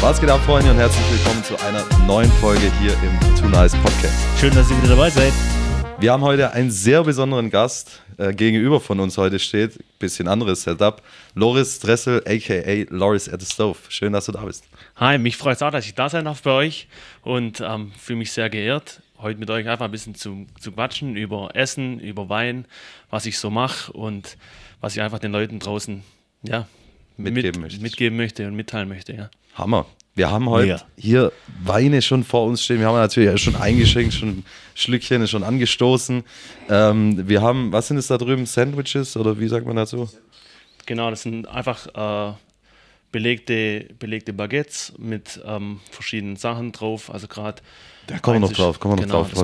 Was geht ab, Freunde, und herzlich willkommen zu einer neuen Folge hier im Too Nice Podcast. Schön, dass ihr wieder dabei seid. Wir haben heute einen sehr besonderen Gast. Gegenüber von uns heute steht, bisschen anderes Setup, Loris Dressel, a.k.a. Loris at the Stove. Schön, dass du da bist. Hi, mich freut es auch, dass ich da sein darf bei euch und fühle mich sehr geehrt, heute mit euch einfach ein bisschen zu quatschen über Essen, über Wein, was ich so mache und was ich einfach den Leuten draußen mitgeben möchte und mitteilen möchte. Ja. Hammer. Wir haben heute hier Weine schon vor uns stehen. Wir haben natürlich schon eingeschenkt, schon ein Schlückchen ist schon angestoßen. Wir haben, was sind es da drüben? Sandwiches oder wie sagt man dazu? Genau, das sind einfach belegte Baguettes mit verschiedenen Sachen drauf. Also gerade. Da kommen wir noch drauf. Machen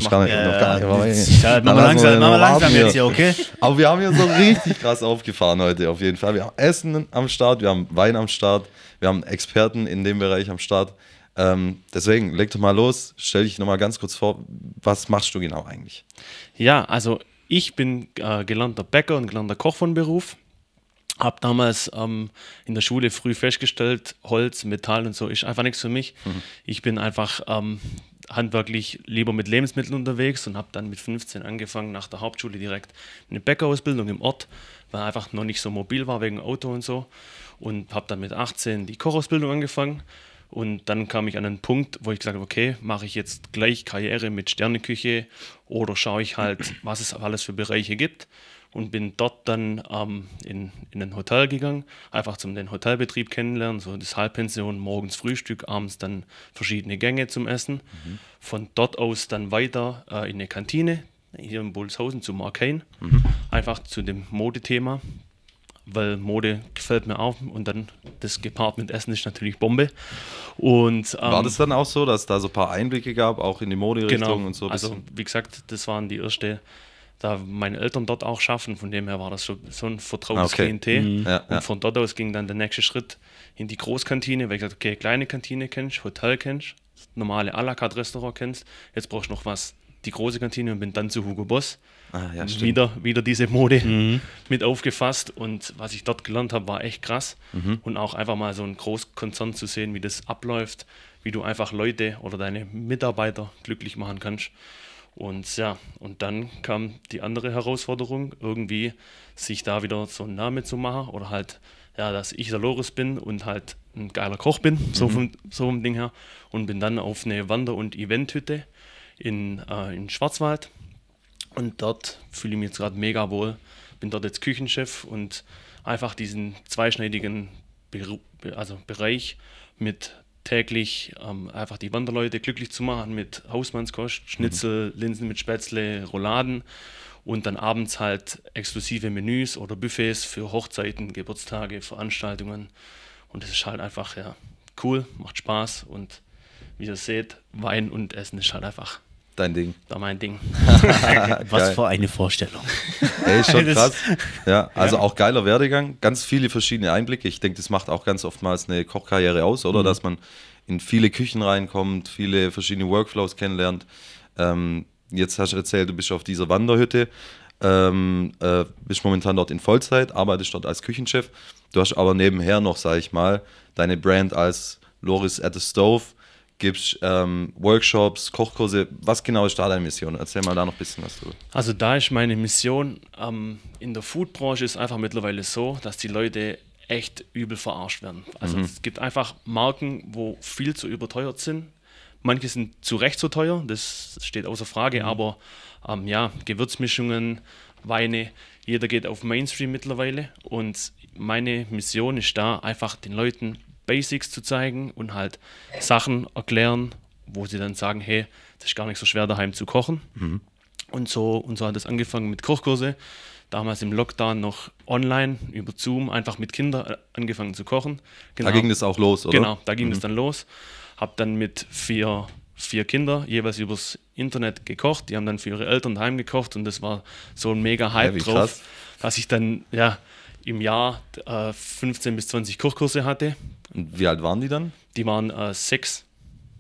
wir langsam jetzt hier, okay? Aber wir haben hier so richtig krass aufgefahren heute auf jeden Fall. Wir haben Essen am Start, wir haben Wein am Start, wir haben Experten in dem Bereich am Start. Deswegen, leg doch mal los, stell dich nochmal ganz kurz vor, was machst du genau eigentlich? Ja, also ich bin gelernter Bäcker und gelernter Koch von Beruf. Habe damals in der Schule früh festgestellt, Holz, Metall und so ist einfach nichts für mich. Ich bin einfach handwerklich lieber mit Lebensmitteln unterwegs und habe dann mit 15 angefangen, nach der Hauptschule direkt eine Bäckerausbildung im Ort, weil einfach noch nicht so mobil war wegen Auto und so. Und habe dann mit 18 die Kochausbildung angefangen. Und dann kam ich an einen Punkt, wo ich gesagt habe, okay, mache ich jetzt gleich Karriere mit Sterneküche oder schaue ich halt, was es alles für Bereiche gibt. Und bin dort dann in ein Hotel gegangen, einfach zum den Hotelbetrieb kennenlernen, so das Halbpension, morgens Frühstück, abends dann verschiedene Gänge zum Essen. Von dort aus dann weiter in eine Kantine, hier in Bullshausen zu Markane, einfach zu dem Modethema, weil Mode gefällt mir auch und dann das gepaart mit Essen ist natürlich Bombe. Und, war das dann auch so, dass da so ein paar Einblicke gab, auch in die Moderichtung genau, und so? Also wie gesagt, das waren die erste, da meine Eltern dort auch schaffen, von dem her war das so ein vertrautes Klientel. Und von dort aus ging dann der nächste Schritt in die Großkantine, weil ich gesagt okay, kleine Kantine kennst, Hotel kennst, normale à la carte Restaurant kennst, jetzt brauchst du noch was, die große Kantine und bin dann zu Hugo Boss. Wieder diese Mode mit aufgefasst und was ich dort gelernt habe, war echt krass. Und auch einfach mal so einen Großkonzern zu sehen, wie das abläuft, wie du einfach Leute oder deine Mitarbeiter glücklich machen kannst. Und ja, und dann kam die andere Herausforderung, irgendwie sich da wieder so einen Namen zu machen oder halt, ja, dass ich der Loris bin und halt ein geiler Koch bin, so vom Ding her. Und bin dann auf eine Wander- und Eventhütte in Schwarzwald und dort fühle ich mich jetzt gerade mega wohl. Bin dort jetzt Küchenchef und einfach diesen zweischneidigen Bereich mit täglich einfach die Wanderleute glücklich zu machen mit Hausmannskost, Schnitzel, Linsen mit Spätzle, Rouladen und dann abends halt exklusive Menüs oder Buffets für Hochzeiten, Geburtstage, Veranstaltungen und das ist halt einfach cool, macht Spaß und wie ihr seht, Wein und Essen ist halt einfach dein Ding. Da mein Ding. Was für eine Vorstellung. Ey, schon krass. Ja, also auch geiler Werdegang, ganz viele verschiedene Einblicke. Ich denke, das macht auch ganz oftmals eine Kochkarriere aus, oder? Dass man in viele Küchen reinkommt, viele verschiedene Workflows kennenlernt. Jetzt hast du erzählt, du bist auf dieser Wanderhütte, bist momentan dort in Vollzeit, arbeitest dort als Küchenchef. Du hast aber nebenher noch, sage ich mal, deine Brand als Loris at the Stove. Gibst Workshops, Kochkurse. Was genau ist da deine Mission? Erzähl mal da noch ein bisschen was drüber. Also da ist meine Mission, in der Foodbranche ist einfach mittlerweile so, dass die Leute echt übel verarscht werden. Also es gibt einfach Marken, wo viel zu überteuert sind. Manche sind zu Recht so teuer, das steht außer Frage, aber Gewürzmischungen, Weine, jeder geht auf Mainstream mittlerweile und meine Mission ist da, einfach den Leuten Basics zu zeigen und halt Sachen erklären, wo sie dann sagen, hey, das ist gar nicht so schwer daheim zu kochen. Und so hat es angefangen mit Kochkurse. Damals im Lockdown noch online über Zoom, einfach mit Kindern angefangen zu kochen. Genau. Da ging das auch los, oder? Genau, da ging das dann los. Hab dann mit vier Kinder jeweils übers Internet gekocht. Die haben dann für ihre Eltern daheim gekocht und das war so ein mega Hype drauf, krass. Dass ich dann im Jahr 15 bis 20 Kochkurse hatte. Und wie alt waren die dann? Die waren 6.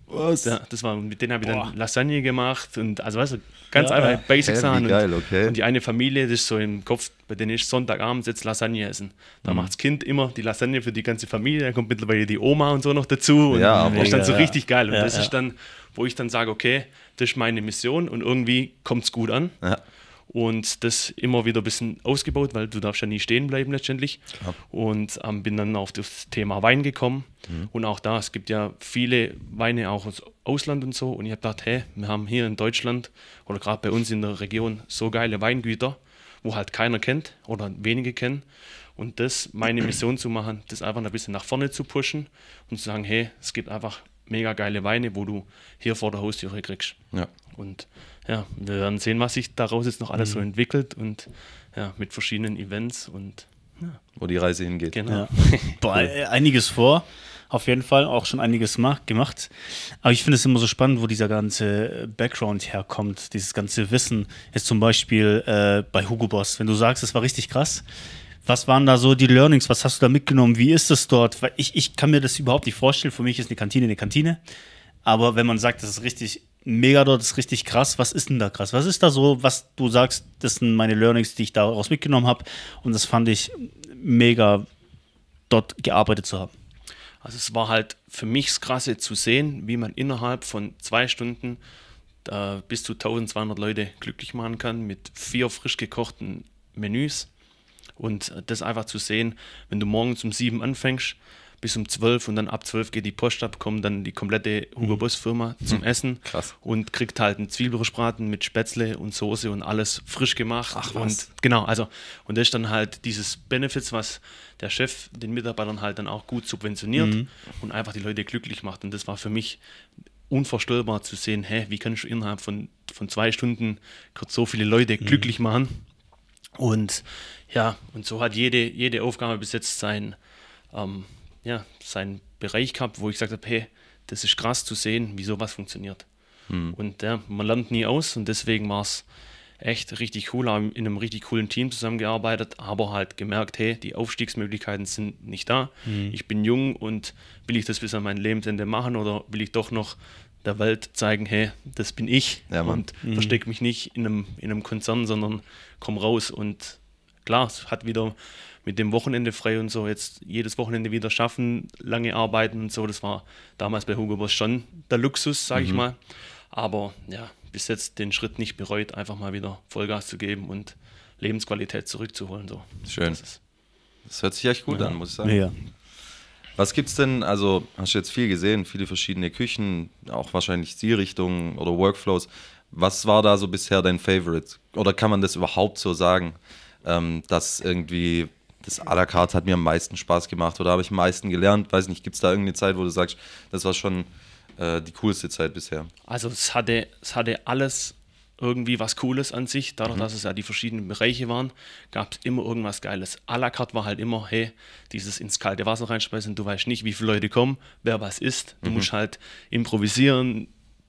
Was? Ja, mit denen habe ich dann Lasagne gemacht und also weißt du, ganz einfach Basic Sachen. Geil, okay. Und die eine Familie, das ist so im Kopf, bei denen ist Sonntagabend jetzt Lasagne essen. Da macht das Kind immer die Lasagne für die ganze Familie, da kommt mittlerweile die Oma und so noch dazu. Und das ist dann so richtig geil. Und das ist dann, wo ich dann sage, okay, das ist meine Mission und irgendwie kommt es gut an. Ja. Und das immer wieder ein bisschen ausgebaut, weil du darfst ja nie stehen bleiben letztendlich. Ja. Und bin dann auf das Thema Wein gekommen. Und auch da, es gibt ja viele Weine auch aus Ausland und so. Und ich habe gedacht, hey, wir haben hier in Deutschland oder gerade bei uns in der Region so geile Weingüter, wo halt keiner kennt oder wenige kennen. Und das, meine Mission zu machen, das einfach ein bisschen nach vorne zu pushen und zu sagen, hey, es gibt einfach mega geile Weine, wo du hier vor der Haustüre kriegst. Ja. Und ja, wir werden sehen, was sich daraus jetzt noch alles so entwickelt und ja, mit verschiedenen Events und ja. Wo die Reise hingeht. Genau. Ja. Einiges vor, auf jeden Fall, auch schon einiges gemacht. Aber ich finde es immer so spannend, wo dieser ganze Background herkommt, dieses ganze Wissen. Jetzt zum Beispiel bei Hugo Boss, wenn du sagst, das war richtig krass. Was waren da so die Learnings? Was hast du da mitgenommen? Wie ist es dort? Weil ich kann mir das überhaupt nicht vorstellen. Für mich ist eine Kantine. Aber wenn man sagt, das ist richtig mega dort, das ist richtig krass, was ist denn da krass? Was ist da so, was du sagst, das sind meine Learnings, die ich daraus mitgenommen habe. Und das fand ich mega, dort gearbeitet zu haben. Also es war halt für mich das Krasse zu sehen, wie man innerhalb von 2 Stunden bis zu 1200 Leute glücklich machen kann mit 4 frisch gekochten Menüs. Und das einfach zu sehen, wenn du morgens um 7 anfängst, bis um 12 und dann ab 12 geht die Post ab, kommt dann die komplette Hugo Boss Firma zum Essen. Krass. Und kriegt halt einen Zwiebelrostbraten mit Spätzle und Soße und alles frisch gemacht. Ach, und genau, also und das ist dann halt dieses Benefits, was der Chef den Mitarbeitern halt dann auch gut subventioniert und einfach die Leute glücklich macht. Und das war für mich unvorstellbar zu sehen, wie kannst du innerhalb von 2 Stunden so viele Leute glücklich machen. Und ja, und so hat jede Aufgabe bis jetzt seinen Bereich gehabt, wo ich gesagt habe, hey, das ist krass zu sehen, wie sowas funktioniert. Und man lernt nie aus und deswegen war es echt richtig cool, haben in einem richtig coolen Team zusammengearbeitet, aber halt gemerkt, hey, die Aufstiegsmöglichkeiten sind nicht da. Ich bin jung und will ich das bis an mein Lebensende machen oder will ich doch noch der Welt zeigen, hey, das bin ich und verstecke mich nicht in einem Konzern, sondern komm raus. Und klar, es hat wieder mit dem Wochenende frei und so, jetzt jedes Wochenende wieder schaffen, lange arbeiten und so, das war damals bei Hugo Boss schon der Luxus, sage ich mal. Aber ja, bis jetzt den Schritt nicht bereut, einfach mal wieder Vollgas zu geben und Lebensqualität zurückzuholen. So. Schön. Das hört sich echt gut an, muss ich sagen. Ja. Was gibt's denn, also hast du jetzt viel gesehen, viele verschiedene Küchen, auch wahrscheinlich Stilrichtungen oder Workflows. Was war da so bisher dein Favorite? Oder kann man das überhaupt so sagen, dass irgendwie das à la carte hat mir am meisten Spaß gemacht oder habe ich am meisten gelernt? Weiß nicht, gibt es da irgendeine Zeit, wo du sagst, das war schon die coolste Zeit bisher? Also es hatte alles irgendwie was Cooles an sich. Dadurch, dass es ja die verschiedenen Bereiche waren, gab es immer irgendwas Geiles. À la carte war halt immer, hey, dieses ins kalte Wasser reinschmeißen, du weißt nicht, wie viele Leute kommen, wer was isst. Du musst halt improvisieren.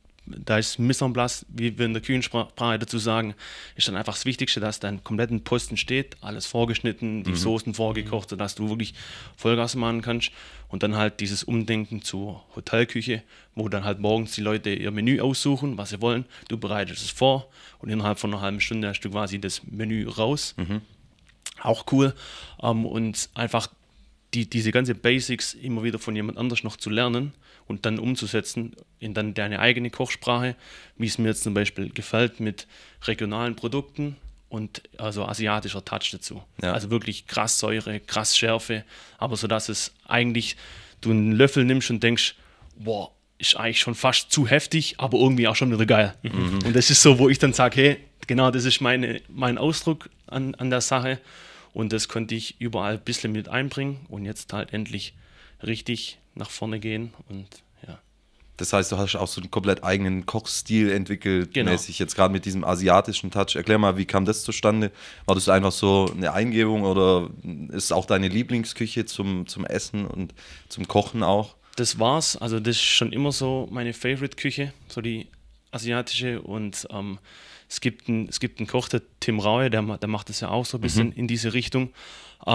Da ist Mise en place, wie wir in der Küchensprache dazu sagen, ist dann einfach das Wichtigste, dass dein kompletten Posten steht, alles vorgeschnitten, die Soßen vorgekocht, sodass du wirklich Vollgas machen kannst. Und dann halt dieses Umdenken zur Hotelküche, wo dann halt morgens die Leute ihr Menü aussuchen, was sie wollen. Du bereitest es vor und innerhalb von einer halben Stunde hast du quasi das Menü raus. Auch cool. Und einfach diese ganze Basics immer wieder von jemand anders noch zu lernen und dann umzusetzen in dann deine eigene Kochsprache, wie es mir jetzt zum Beispiel gefällt mit regionalen Produkten und also asiatischer Touch dazu. Ja. Also wirklich krass Säure, krass Schärfe, aber so dass es eigentlich du einen Löffel nimmst und denkst, boah, ist eigentlich schon fast zu heftig, aber irgendwie auch schon wieder geil. Und das ist so, wo ich dann sage, hey, genau, das ist mein Ausdruck an der Sache. Und das konnte ich überall ein bisschen mit einbringen und jetzt halt endlich richtig nach vorne gehen und ja. Das heißt, du hast auch so einen komplett eigenen Kochstil entwickelt, mäßig jetzt gerade mit diesem asiatischen Touch. Erklär mal, wie kam das zustande? War das einfach so eine Eingebung oder ist auch deine Lieblingsküche zum Essen und zum Kochen auch? Das war's, also das ist schon immer so meine Favorite-Küche, so die asiatische und es gibt einen Koch, der Tim Raue, der macht das ja auch so ein bisschen in diese Richtung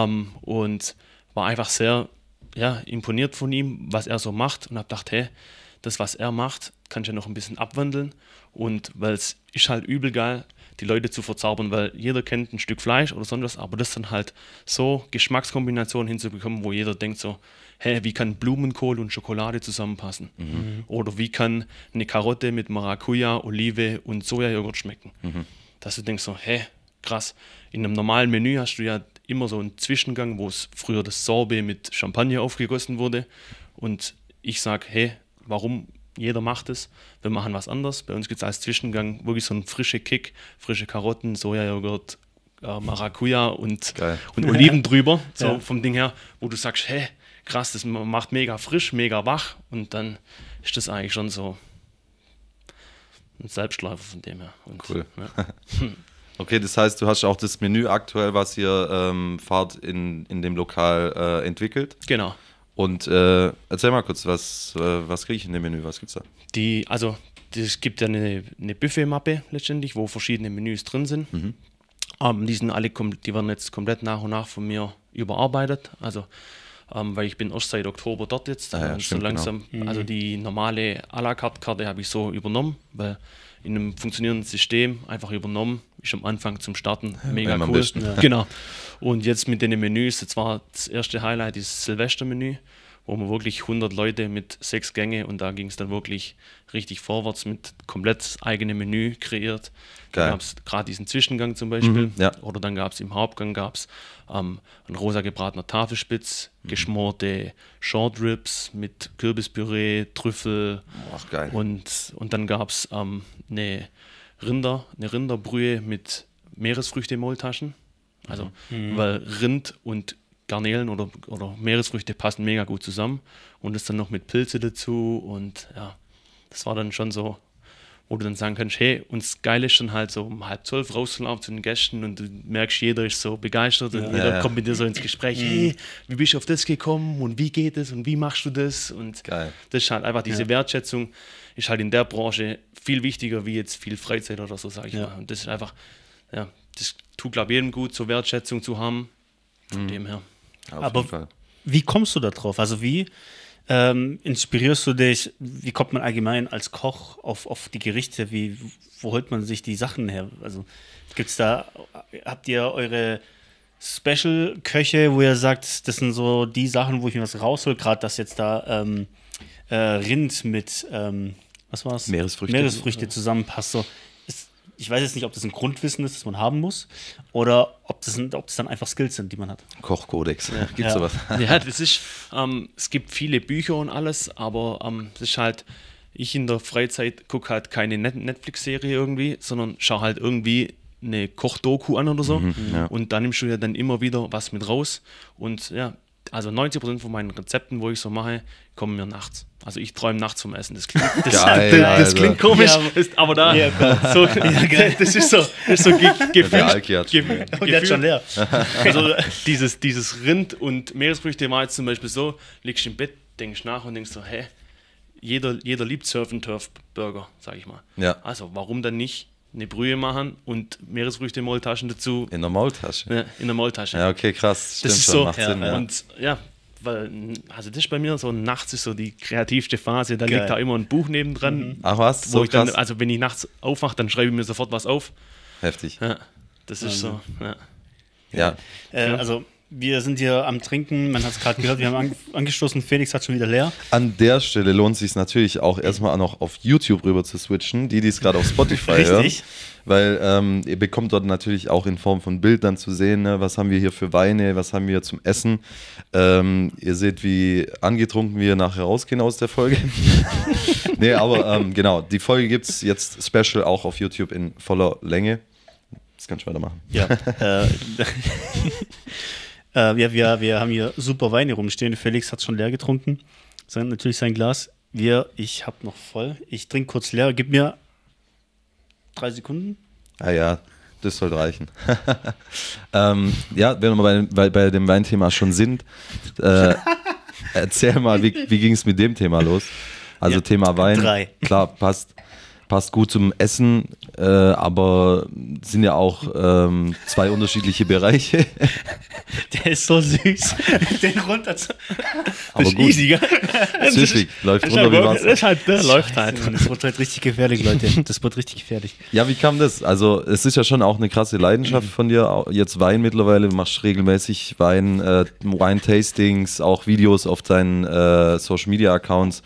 und war einfach sehr imponiert von ihm, was er so macht und habe gedacht, hey, das, was er macht, kann ich ja noch ein bisschen abwandeln. Und weil es ist halt übel geil, die Leute zu verzaubern, weil jeder kennt ein Stück Fleisch oder sonst was, aber das dann halt so Geschmackskombinationen hinzubekommen, wo jeder denkt so, hä, wie kann Blumenkohl und Schokolade zusammenpassen? Oder wie kann eine Karotte mit Maracuja, Olive und Sojajoghurt schmecken? Dass du denkst so, hä, krass, in einem normalen Menü hast du ja immer so einen Zwischengang, wo es früher das Sorbet mit Champagner aufgegossen wurde und ich sage, hey, warum? Jeder macht es, wir machen was anderes. Bei uns gibt es als Zwischengang wirklich so einen frischen Kick, frische Karotten, Sojajoghurt, Maracuja und Oliven drüber, so vom Ding her, wo du sagst, hey, krass, das macht mega frisch, mega wach und dann ist das eigentlich schon so ein Selbstläufer von dem her. Und, cool. Ja. Okay, das heißt, du hast auch das Menü aktuell, was ihr fahrt, in dem Lokal entwickelt. Genau. Und erzähl mal kurz, was kriege ich in dem Menü? Was gibt's da? Es gibt ja eine Buffet-Mappe letztendlich, wo verschiedene Menüs drin sind. Die werden jetzt komplett nach und nach von mir überarbeitet. Also, weil ich bin erst seit Oktober dort jetzt. So langsam, genau. Also die normale à la carte Karte habe ich so übernommen, weil in einem funktionierenden System einfach übernommen. Ist am Anfang zum Starten mega cool. Besten, ja. Genau. Und jetzt mit den Menüs, jetzt war das erste Highlight das Silvestermenü, wo man wirklich 100 Leute mit 6 Gänge und da ging es dann wirklich richtig vorwärts mit komplett eigenem Menü kreiert. Da gab es gerade diesen Zwischengang zum Beispiel. Oder dann gab es im Hauptgang ein rosa gebratener Tafelspitz, geschmorte Short Ribs mit Kürbispüree, Trüffel. Ach, geil. Und dann gab es eine Rinderbrühe mit Meeresfrüchte-Maultaschen. Also, weil Rind und Garnelen oder Meeresfrüchte passen mega gut zusammen. Und das dann noch mit Pilze dazu. Und ja, das war dann schon so, wo du dann sagen kannst, hey, uns geil ist schon halt so um 11:30 rauszulaufen zu den Gästen und du merkst, jeder ist so begeistert und jeder kommt mit dir so ins Gespräch, hey, wie bist du auf das gekommen und wie geht es und wie machst du das? Und das ist halt einfach diese Wertschätzung, ist halt in der Branche viel wichtiger wie jetzt viel Freizeit oder so, sage ich mal. Und das ist einfach, das tut, glaube ich, jedem gut, so Wertschätzung zu haben, von dem her. Aber wie kommst du da drauf? Also wie inspirierst du dich, wie kommt man allgemein als Koch auf die Gerichte, wo holt man sich die Sachen her? Also habt ihr eure Special-Köche, wo ihr sagt, das sind so die Sachen, wo ich mir was raushol, gerade dass jetzt da Rind mit, was war's? Meeresfrüchte zusammenpasst, so. Ich weiß jetzt nicht, ob das ein Grundwissen ist, das man haben muss, oder ob das dann einfach Skills sind, die man hat. Kochkodex, gibt's sowas? Ja, das ist, es gibt viele Bücher und alles, aber das ist halt, ich in der Freizeit gucke halt keine Netflix-Serie irgendwie, sondern schaue halt irgendwie eine Kochdoku an oder so und da nimmst du ja dann immer wieder was mit raus und ja, also 90% von meinen Rezepten, wo ich so mache, kommen mir nachts. Also ich träume nachts vom Essen. Das klingt, das klingt komisch, aber da das ist so gefühlt schon leer. Also dieses Rind und Meeresfrüchte war jetzt zum Beispiel so, liegst im Bett, denkst nach und denkst so, hä, jeder liebt Surf and Turf Burger, sag ich mal. Ja. Also warum dann nicht eine Brühe machen und Meeresfrüchte-Maultaschen dazu. In der Maultasche? Ja, in der Maultasche. Ja, okay, krass. Stimmt, das ist so, macht Sinn, und weil, also das ist bei mir so, nachts ist so die kreativste Phase, da liegt da immer ein Buch nebendran. Ach was, so wo ich dann, also wenn ich nachts aufwache, dann schreibe ich mir sofort was auf. Heftig. Ja, das ist so, also wir sind hier am Trinken, man hat es gerade gehört, wir haben angestoßen, Felix hat schon wieder leer. An der Stelle lohnt es sich natürlich auch erstmal noch auf YouTube rüber zu switchen, die es gerade auf Spotify hören. Weil ihr bekommt dort natürlich auch in Form von Bild dann zu sehen, ne, was haben wir hier für Weine, was haben wir zum Essen. Ihr seht, wie angetrunken wir nachher rausgehen aus der Folge. Nee, aber genau, die Folge gibt es jetzt special auch auf YouTube in voller Länge. Das kannst du weitermachen. Ja, wir haben hier super Weine rumstehen. Felix hat schon leer getrunken. Natürlich sein Glas. Ich habe noch voll. Ich trinke kurz leer. Gib mir 3 Sekunden. Ja, das soll reichen. Wenn wir bei dem Weinthema schon sind, erzähl mal, wie ging es mit dem Thema los? Also Thema Wein. 3. Klar, passt. passt gut zum Essen, aber sind ja auch 2 unterschiedliche Bereiche. Der ist so süß. Den runter zu. Aber gut. Easy, gell? Süffig, läuft runter wie Wasser. Das läuft halt. Das wird halt richtig gefährlich, Leute. Das wird richtig gefährlich. Ja, wie kam das? Also, es ist ja schon auch eine krasse Leidenschaft von dir. Jetzt Wein mittlerweile, du machst regelmäßig Wein, Wine-Tastings, auch Videos auf deinen Social-Media-Accounts.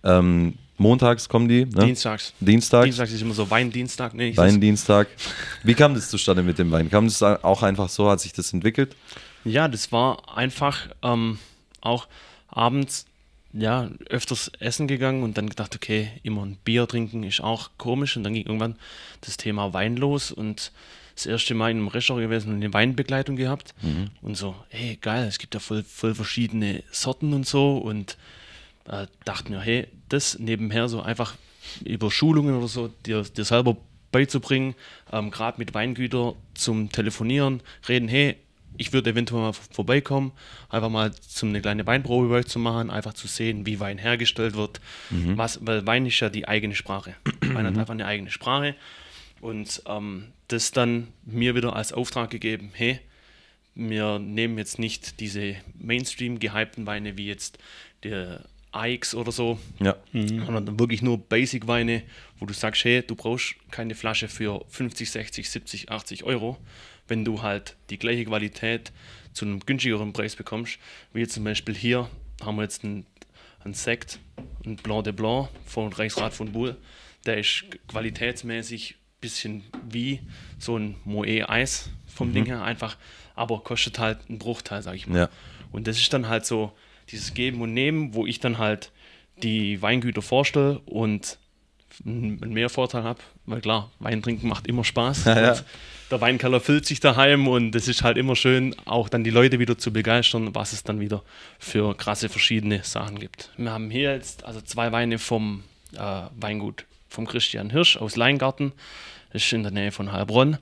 Montags kommen die, ne? Dienstags. Dienstags ist immer so Weindienstag. Nee, Weindienstag. Wie kam das zustande mit dem Wein? Kam das auch einfach so, hat sich das entwickelt? Ja, das war einfach auch abends öfters essen gegangen und dann gedacht, okay, immer ein Bier trinken ist auch komisch. Und dann ging irgendwann das Thema Wein los und das erste Mal in einem Restaurant gewesen und eine Weinbegleitung gehabt. Und so, hey, geil, es gibt ja voll verschiedene Sorten und so und dachte mir, hey, das nebenher so einfach über Schulungen oder so dir selber beizubringen, gerade mit Weingütern zum Telefonieren, reden, hey, ich würde eventuell mal vorbeikommen, einfach mal eine kleine Weinprobe bei euch zu machen, einfach zu sehen, wie Wein hergestellt wird, weil Wein ist ja die eigene Sprache. Wein hat einfach eine eigene Sprache und das dann mir wieder als Auftrag gegeben, hey, wir nehmen jetzt nicht diese Mainstream-gehypten Weine wie jetzt der AX oder so, sondern wirklich nur Basic-Weine, wo du sagst, hey, du brauchst keine Flasche für 50, 60, 70, 80 Euro, wenn du halt die gleiche Qualität zu einem günstigeren Preis bekommst, wie jetzt zum Beispiel hier haben wir jetzt einen Sekt, ein Blanc de Blanc von Reichsrat von Buhl, der ist qualitätsmäßig ein bisschen wie so ein Moët Eis vom Ding her, einfach, aber kostet halt einen Bruchteil, sag ich mal. Ja. Und das ist dann halt so dieses Geben und Nehmen, wo ich dann halt die Weingüter vorstelle und einen Mehrvorteil habe, weil klar, Wein trinken macht immer Spaß. Ja. Der Weinkeller füllt sich daheim und es ist halt immer schön, auch dann die Leute wieder zu begeistern, was es dann wieder für krasse verschiedene Sachen gibt. Wir haben hier jetzt also 2 Weine vom Weingut vom Christian Hirsch aus Leingarten, das ist in der Nähe von Heilbronn.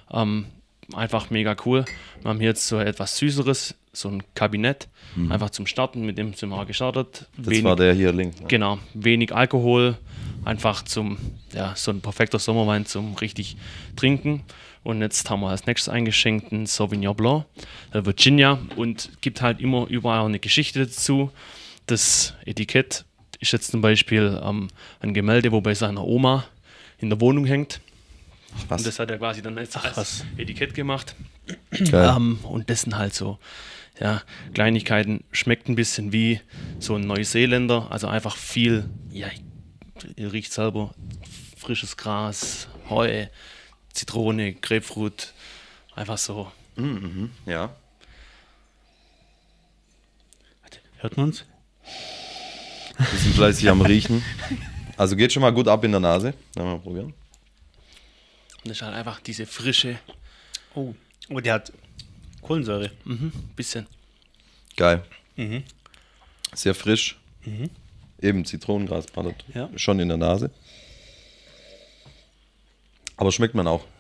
Einfach mega cool. Wir haben hier jetzt so etwas Süßeres, so ein Kabinett, einfach zum Starten, mit dem sind wir gestartet. Das war der hier links. Ne? Genau, wenig Alkohol, einfach so ein perfekter Sommerwein zum richtig trinken. Und jetzt haben wir als nächstes eingeschenkt einen Sauvignon Blanc, Virginia, und gibt halt immer überall eine Geschichte dazu. Das Etikett ist jetzt zum Beispiel ein Gemälde, wo bei seiner Oma in der Wohnung hängt. Und das hat er quasi dann jetzt als Etikett gemacht. Und das sind halt so Kleinigkeiten. Schmeckt ein bisschen wie so ein Neuseeländer. Also einfach viel, ihr riecht selber, frisches Gras, Heu, Zitrone, Grapefruit. Einfach so. Ja. Hört man uns? Wir sind fleißig am Riechen. Also geht schon mal gut ab in der Nase. Mal probieren. Und das ist halt einfach diese frische. Oh, der hat Kohlensäure. Bisschen. Geil. Sehr frisch. Eben Zitronengras ballert schon in der Nase. Aber schmeckt man auch.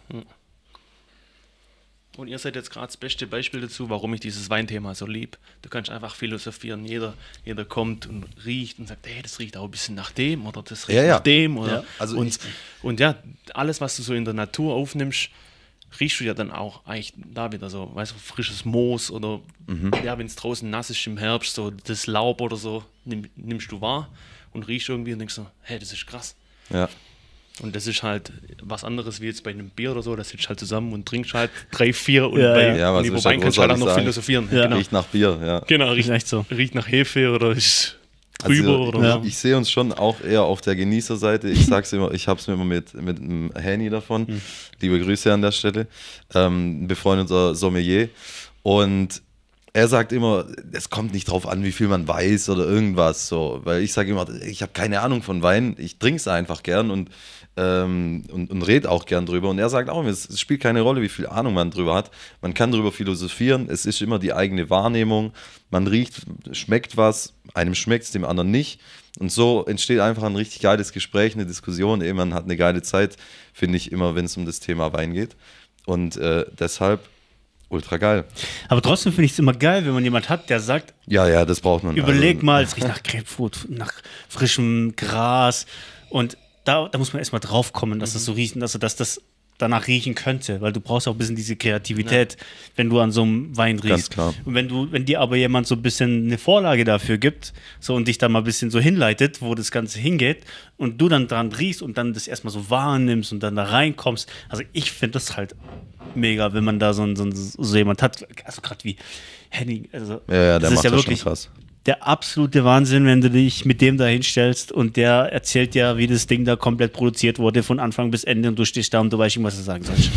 Und ihr seid jetzt gerade das beste Beispiel dazu, warum ich dieses Weinthema so lieb. Du kannst einfach philosophieren. Jeder kommt und riecht und sagt, hey, das riecht auch ein bisschen nach dem oder das riecht nach dem. Oder Also und alles, was du so in der Natur aufnimmst, riechst du ja dann auch eigentlich da wieder so, weißt du, frisches Moos oder wenn es draußen nass ist im Herbst, so das Laub oder so, nimmst du wahr und riechst irgendwie und denkst so, hey, das ist krass. Ja. Und das ist halt was anderes wie jetzt bei einem Bier oder so, da sitzt halt zusammen und trinkst halt 3, 4 und über Wein kannst du halt auch noch philosophieren. Ja. Genau. Riecht nach Bier, ja. Genau, riecht echt so. Riecht nach Hefe oder ist trüber oder so. Ich sehe uns schon auch eher auf der Genießerseite. Ich sag's immer, ich hab's mir immer mit einem Henny davon. Liebe Grüße an der Stelle. Befreundeter Sommelier. Und er sagt immer, es kommt nicht drauf an, wie viel man weiß oder irgendwas. So. Weil ich sage immer, ich habe keine Ahnung von Wein, ich trinke es einfach gern und rede auch gern drüber. Und er sagt auch, es spielt keine Rolle, wie viel Ahnung man drüber hat. Man kann drüber philosophieren, es ist immer die eigene Wahrnehmung. Man riecht, schmeckt was, einem schmeckt es, dem anderen nicht. Und so entsteht einfach ein richtig geiles Gespräch, eine Diskussion. Man hat eine geile Zeit, finde ich, immer, wenn es um das Thema Wein geht. Und deshalb ultra geil. Aber trotzdem finde ich es immer geil, wenn man jemand hat, der sagt, ja, das braucht man. Überleg mal, es riecht nach Grapefruit, nach frischem Gras und da muss man erstmal drauf kommen, dass das so riechen, dass das danach riechen könnte, weil du brauchst auch ein bisschen diese Kreativität, wenn du an so einem Wein riechst. Ganz klar. Und wenn dir aber jemand so ein bisschen eine Vorlage dafür gibt, so und dich da mal ein bisschen so hinleitet, wo das Ganze hingeht und du dann dran riechst und dann das erstmal so wahrnimmst und dann da reinkommst. Also ich finde das halt mega, wenn man da so jemand hat, also gerade wie Henning, also der das macht ist ja das wirklich schon krass. Der absolute Wahnsinn, wenn du dich mit dem da hinstellst und der erzählt ja, wie das Ding da komplett produziert wurde, von Anfang bis Ende und du stehst da und du weißt nicht, was du sagen sollst.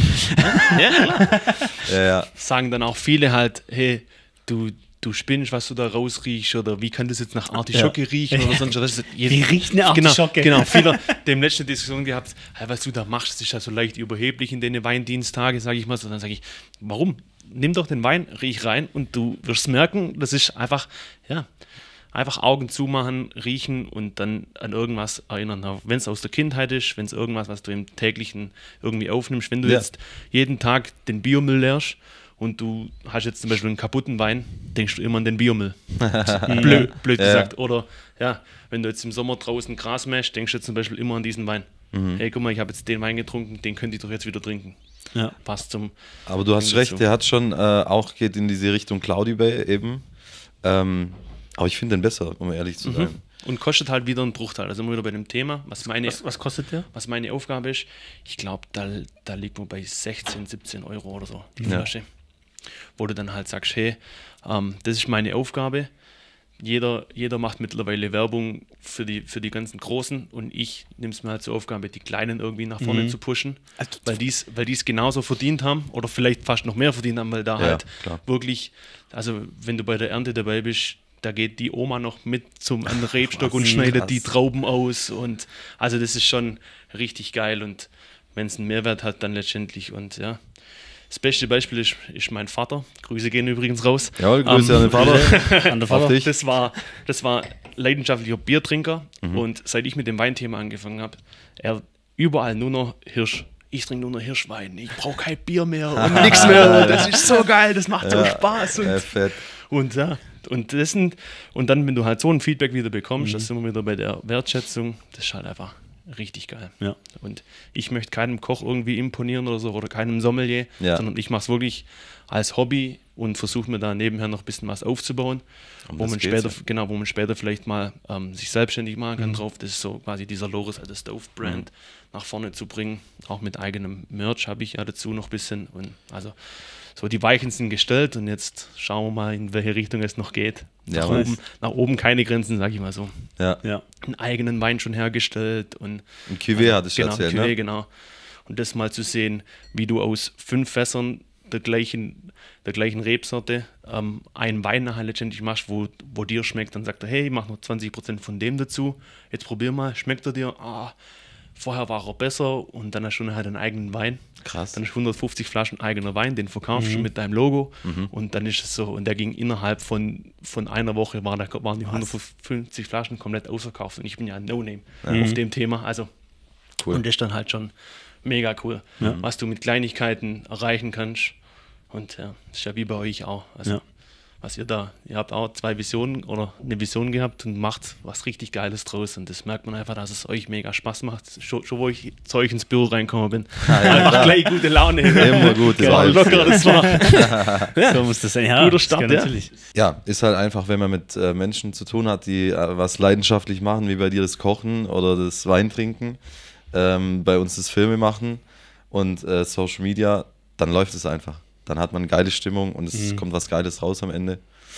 Ja. Sagen dann auch viele halt, hey, du spinnst, was du da rausriechst oder wie kann das jetzt nach Artischocke riechen oder sonst was. Wie riecht eine Artischocke? Genau, viele dem letzten Diskussion gehabt, hey, was du da machst, das ist ja so leicht überheblich in den Weindienstage, sage ich mal so. Dann sage ich, warum? Nimm doch den Wein, riech rein und du wirst merken, das ist einfach, einfach Augen zumachen, riechen und dann an irgendwas erinnern. Wenn es aus der Kindheit ist, wenn es irgendwas, was du im täglichen irgendwie aufnimmst, wenn du jetzt jeden Tag den Biomüll leerst und du hast jetzt zum Beispiel einen kaputten Wein, denkst du immer an den Biomüll. blöd gesagt. Oder wenn du jetzt im Sommer draußen Gras mähst, denkst du zum Beispiel immer an diesen Wein. Hey, guck mal, ich habe jetzt den Wein getrunken, den könnte ich doch jetzt wieder trinken. Ja. Passt zum. Aber du hast recht, der hat schon auch geht in diese Richtung Cloudy Bay eben. Aber ich finde den besser, um ehrlich zu sein. Und kostet halt wieder einen Bruchteil. Also immer wieder bei dem Thema. Was kostet der? Was meine Aufgabe ist, ich glaube, da liegt man bei 16, 17 Euro oder so, die Flasche. Wo du dann halt sagst, hey, das ist meine Aufgabe. Jeder macht mittlerweile Werbung für die ganzen Großen und ich nehme es mir halt zur Aufgabe, die Kleinen irgendwie nach vorne zu pushen, weil die es genauso verdient haben oder vielleicht fast noch mehr verdient haben, weil da halt wirklich, also wenn du bei der Ernte dabei bist, da geht die Oma noch mit zum Rebstock und schneidet die Trauben aus und also das ist schon richtig geil und wenn es einen Mehrwert hat, dann letztendlich und ja. Das beste Beispiel ist mein Vater. Grüße gehen übrigens raus. Ja, Grüße an den Vater. An den Vater. Das war leidenschaftlicher Biertrinker und seit ich mit dem Weinthema angefangen habe, er überall nur noch Hirsch. Ich trinke nur noch Hirschwein. Ich brauche kein Bier mehr und nichts mehr. Das ist so geil, das macht so Spaß. Fett. Und dann, wenn du halt so ein Feedback wieder bekommst, das sind wir wieder bei der Wertschätzung, das ist halt einfach richtig geil. Ja. Und ich möchte keinem Koch irgendwie imponieren oder so oder keinem Sommelier, sondern ich mache es wirklich als Hobby und versuche mir da nebenher noch ein bisschen was aufzubauen, wo man später vielleicht mal sich selbstständig machen kann drauf. Das ist so quasi dieser Loris als Stove-Brand nach vorne zu bringen. Auch mit eigenem Merch habe ich ja dazu noch ein bisschen. Und also so die Weichen sind gestellt und jetzt schauen wir mal, in welche Richtung es noch geht. Nach oben keine Grenzen, sag ich mal so. Ja. Einen eigenen Wein schon hergestellt. Und ein Cuvée hattest du erzählt, Cuvée, ne? Genau. Und das mal zu sehen, wie du aus 5 Fässern der gleichen Rebsorte einen Wein nachher letztendlich machst, wo dir schmeckt, dann sagt er, hey, mach noch 20% von dem dazu, jetzt probier mal, schmeckt er dir? Vorher war er besser und dann hast du halt einen eigenen Wein. Krass. Dann ist 150 Flaschen eigener Wein, den verkaufst du mit deinem Logo und dann ist es so, und der ging innerhalb von einer Woche, waren die 150 Flaschen komplett ausverkauft und ich bin ja ein No-Name auf dem Thema, also cool. Und das ist dann halt schon mega cool, was du mit Kleinigkeiten erreichen kannst und das ist ja wie bei euch auch, also was ihr habt auch 2 Visionen oder eine Vision gehabt und macht was richtig Geiles draus und das merkt man einfach, dass es euch mega Spaß macht. Schon wo ich zu euch ins Büro reingekommen bin. Einfach gleich gute Laune. Immer gut. Locker, das war. So muss das sein. Ja, guter Start, natürlich. Ja, ist halt einfach, wenn man mit Menschen zu tun hat, die was leidenschaftlich machen, wie bei dir das Kochen oder das Weintrinken, bei uns das Filme machen und Social Media, dann läuft es einfach. Dann hat man eine geile Stimmung und es kommt was Geiles raus am Ende.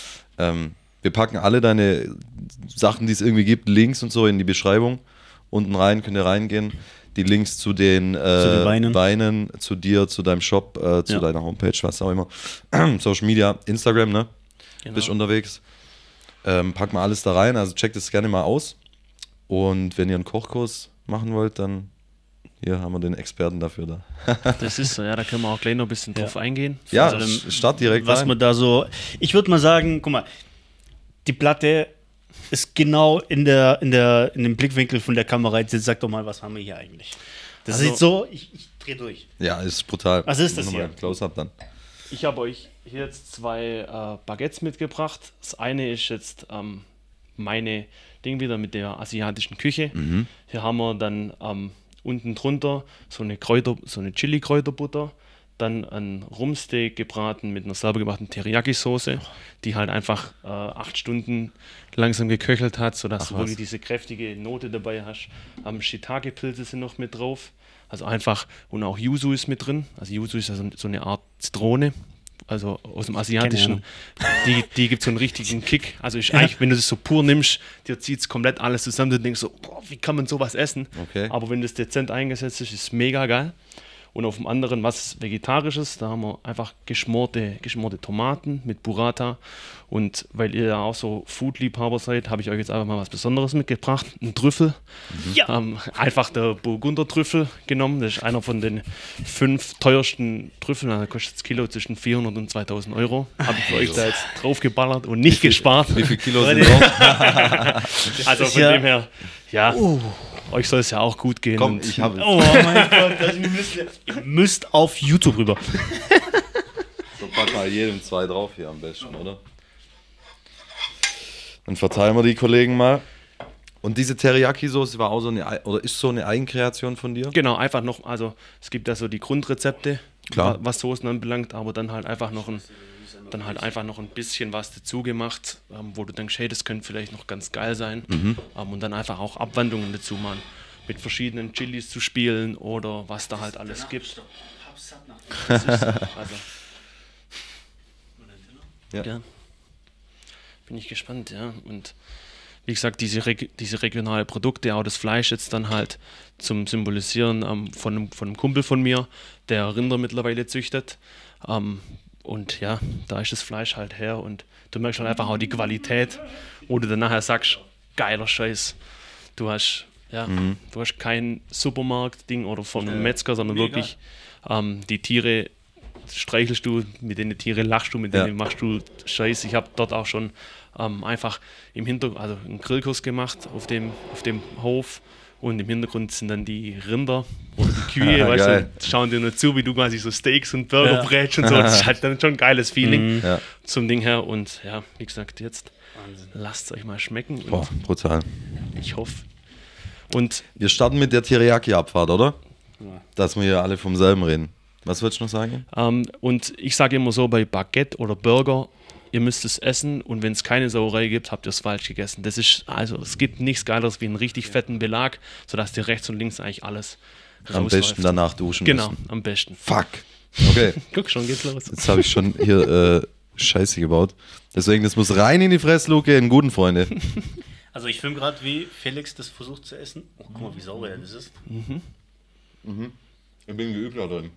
Wir packen alle deine Sachen, die es irgendwie gibt, Links und so in die Beschreibung. Unten rein könnt ihr reingehen. Die Links zu den Weinen, zu dir, zu deinem Shop, zu deiner Homepage, was auch immer. Social Media, Instagram, ne? Genau. Bist unterwegs. Packen wir alles da rein, also checkt es gerne mal aus. Und wenn ihr einen Kochkurs machen wollt, dann hier haben wir den Experten dafür da. Das ist so, ja, da können wir auch gleich noch ein bisschen drauf eingehen. Ja, start direkt was rein. Man da so, ich würde mal sagen, guck mal, die Platte ist genau in dem Blickwinkel von der Kamera. Jetzt sag doch mal, was haben wir hier eigentlich? Das sieht so, ich drehe durch. Ja, ist brutal. Was ist das hier? Close-up dann. Ich habe euch hier jetzt 2 Baguettes mitgebracht. Das eine ist jetzt meine Ding wieder mit der asiatischen Küche. Hier haben wir dann unten drunter so eine Chili-Kräuterbutter, dann ein Rumsteak gebraten mit einer selber gemachten Teriyaki-Soße, die halt einfach 8 Stunden langsam geköchelt hat, sodass du wirklich diese kräftige Note dabei hast. Shiitake-Pilze sind noch mit drauf, also einfach, und auch Yuzu ist mit drin. Also Yuzu ist also so eine Art Zitrone, also aus dem Asiatischen. Die gibt so einen richtigen Kick. Also eigentlich, wenn du das so pur nimmst, dir zieht es komplett alles zusammen, du denkst so, boah, wie kann man sowas essen? Okay. Aber wenn das dezent eingesetzt ist, ist es mega geil. Und auf dem anderen was Vegetarisches, da haben wir einfach geschmorte Tomaten mit Burrata. Und weil ihr ja auch so Food-Liebhaber seid, habe ich euch jetzt einfach mal was Besonderes mitgebracht. Ein Trüffel. Ja. Einfach der Burgunder-Trüffel genommen. Das ist einer von den 5 teuersten Trüffeln. Da kostet das Kilo zwischen 400 und 2000 Euro. Habe ich für euch da jetzt draufgeballert und nicht gespart. Wie viel Kilo sind drauf? Also von dem her, ja. Euch soll es ja auch gut gehen. Komm, ich habe es. Oh mein Gott, ihr müsst auf YouTube rüber. So, pack mal jedem 2 drauf hier am besten, oder? Dann verteilen wir die Kollegen mal. Und diese Teriyaki-Soße war auch so eine, oder ist so eine Eigenkreation von dir? Genau, einfach noch, also es gibt ja so die Grundrezepte, Klar, was Soßen anbelangt, aber dann halt einfach noch ein bisschen was dazu gemacht, wo du denkst, hey, das könnte vielleicht noch ganz geil sein. Und dann einfach auch Abwandlungen dazu machen, mit verschiedenen Chilis zu spielen oder was da halt alles gibt. Das ist so, also. Ja. Bin ich gespannt, ja. Und wie gesagt, diese regionalen Produkte, auch das Fleisch jetzt dann halt zum Symbolisieren von einem Kumpel von mir, der Rinder mittlerweile züchtet. Und ja, da ist das Fleisch halt her und du merkst halt einfach auch die Qualität, wo du dann nachher sagst, geiler Scheiß. Du hast kein Supermarkt-Ding oder von einem Metzger, sondern wirklich die Tiere streichelst du, mit den Tieren lachst du, mit denen machst du Scheiß. Ich habe dort auch schon einfach im Hintergrund, also einen Grillkurs gemacht auf dem Hof. Und im Hintergrund sind dann die Rinder oder die Kühe, weißt du, schauen dir nur zu, wie du quasi so Steaks und Burger brätst und so. Das ist halt dann schon ein geiles Feeling zum Ding her. Und ja, wie gesagt, jetzt lasst es euch mal schmecken. Und boah, brutal. Ich hoffe. Und wir starten mit der Teriyaki-Abfahrt, oder? Ja. Dass wir hier alle vom selben reden. Was würdest du noch sagen? Und ich sage immer so, bei Baguette oder Burger, ihr müsst es essen und wenn es keine Sauerei gibt, habt ihr es falsch gegessen. Das ist, also es gibt nichts Geileres wie einen richtig fetten Belag, sodass dir rechts und links eigentlich alles rausläuft. Am besten danach duschen Genau, müssen. Am besten. Fuck. Okay. Guck, schon geht's los. Jetzt habe ich schon hier Scheiße gebaut. Deswegen, das muss rein in die Fressluke, in guten Freunde. Also ich filme gerade, wie Felix das versucht zu essen. Oh, guck mal, wie sauber das ist. Ich bin geübt da drin.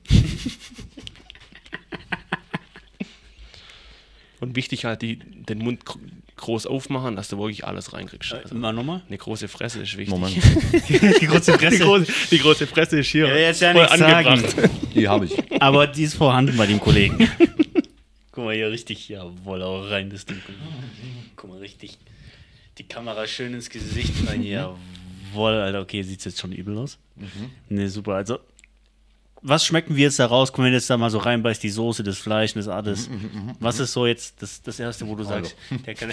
Und wichtig halt, den Mund groß aufmachen, dass du wirklich alles reinkriegst. Also mal nochmal? Eine große Fresse ist wichtig. Moment. Die große Fresse. Die große Fresse ist hier jetzt ja voll nichts angebracht. sagen. Die habe ich. Aber die ist vorhanden bei dem Kollegen. Guck mal hier richtig, jawohl, auch rein das Ding. Guck mal richtig, die Kamera schön ins Gesicht rein. Jawohl, Alter, okay, sieht jetzt schon übel aus. Ne, super, also was schmecken wir jetzt da raus? Wenn du jetzt da mal so reinbeißt, die Soße, das Fleisch, das alles. Was ist so jetzt das Erste, wo du sagst, der kann...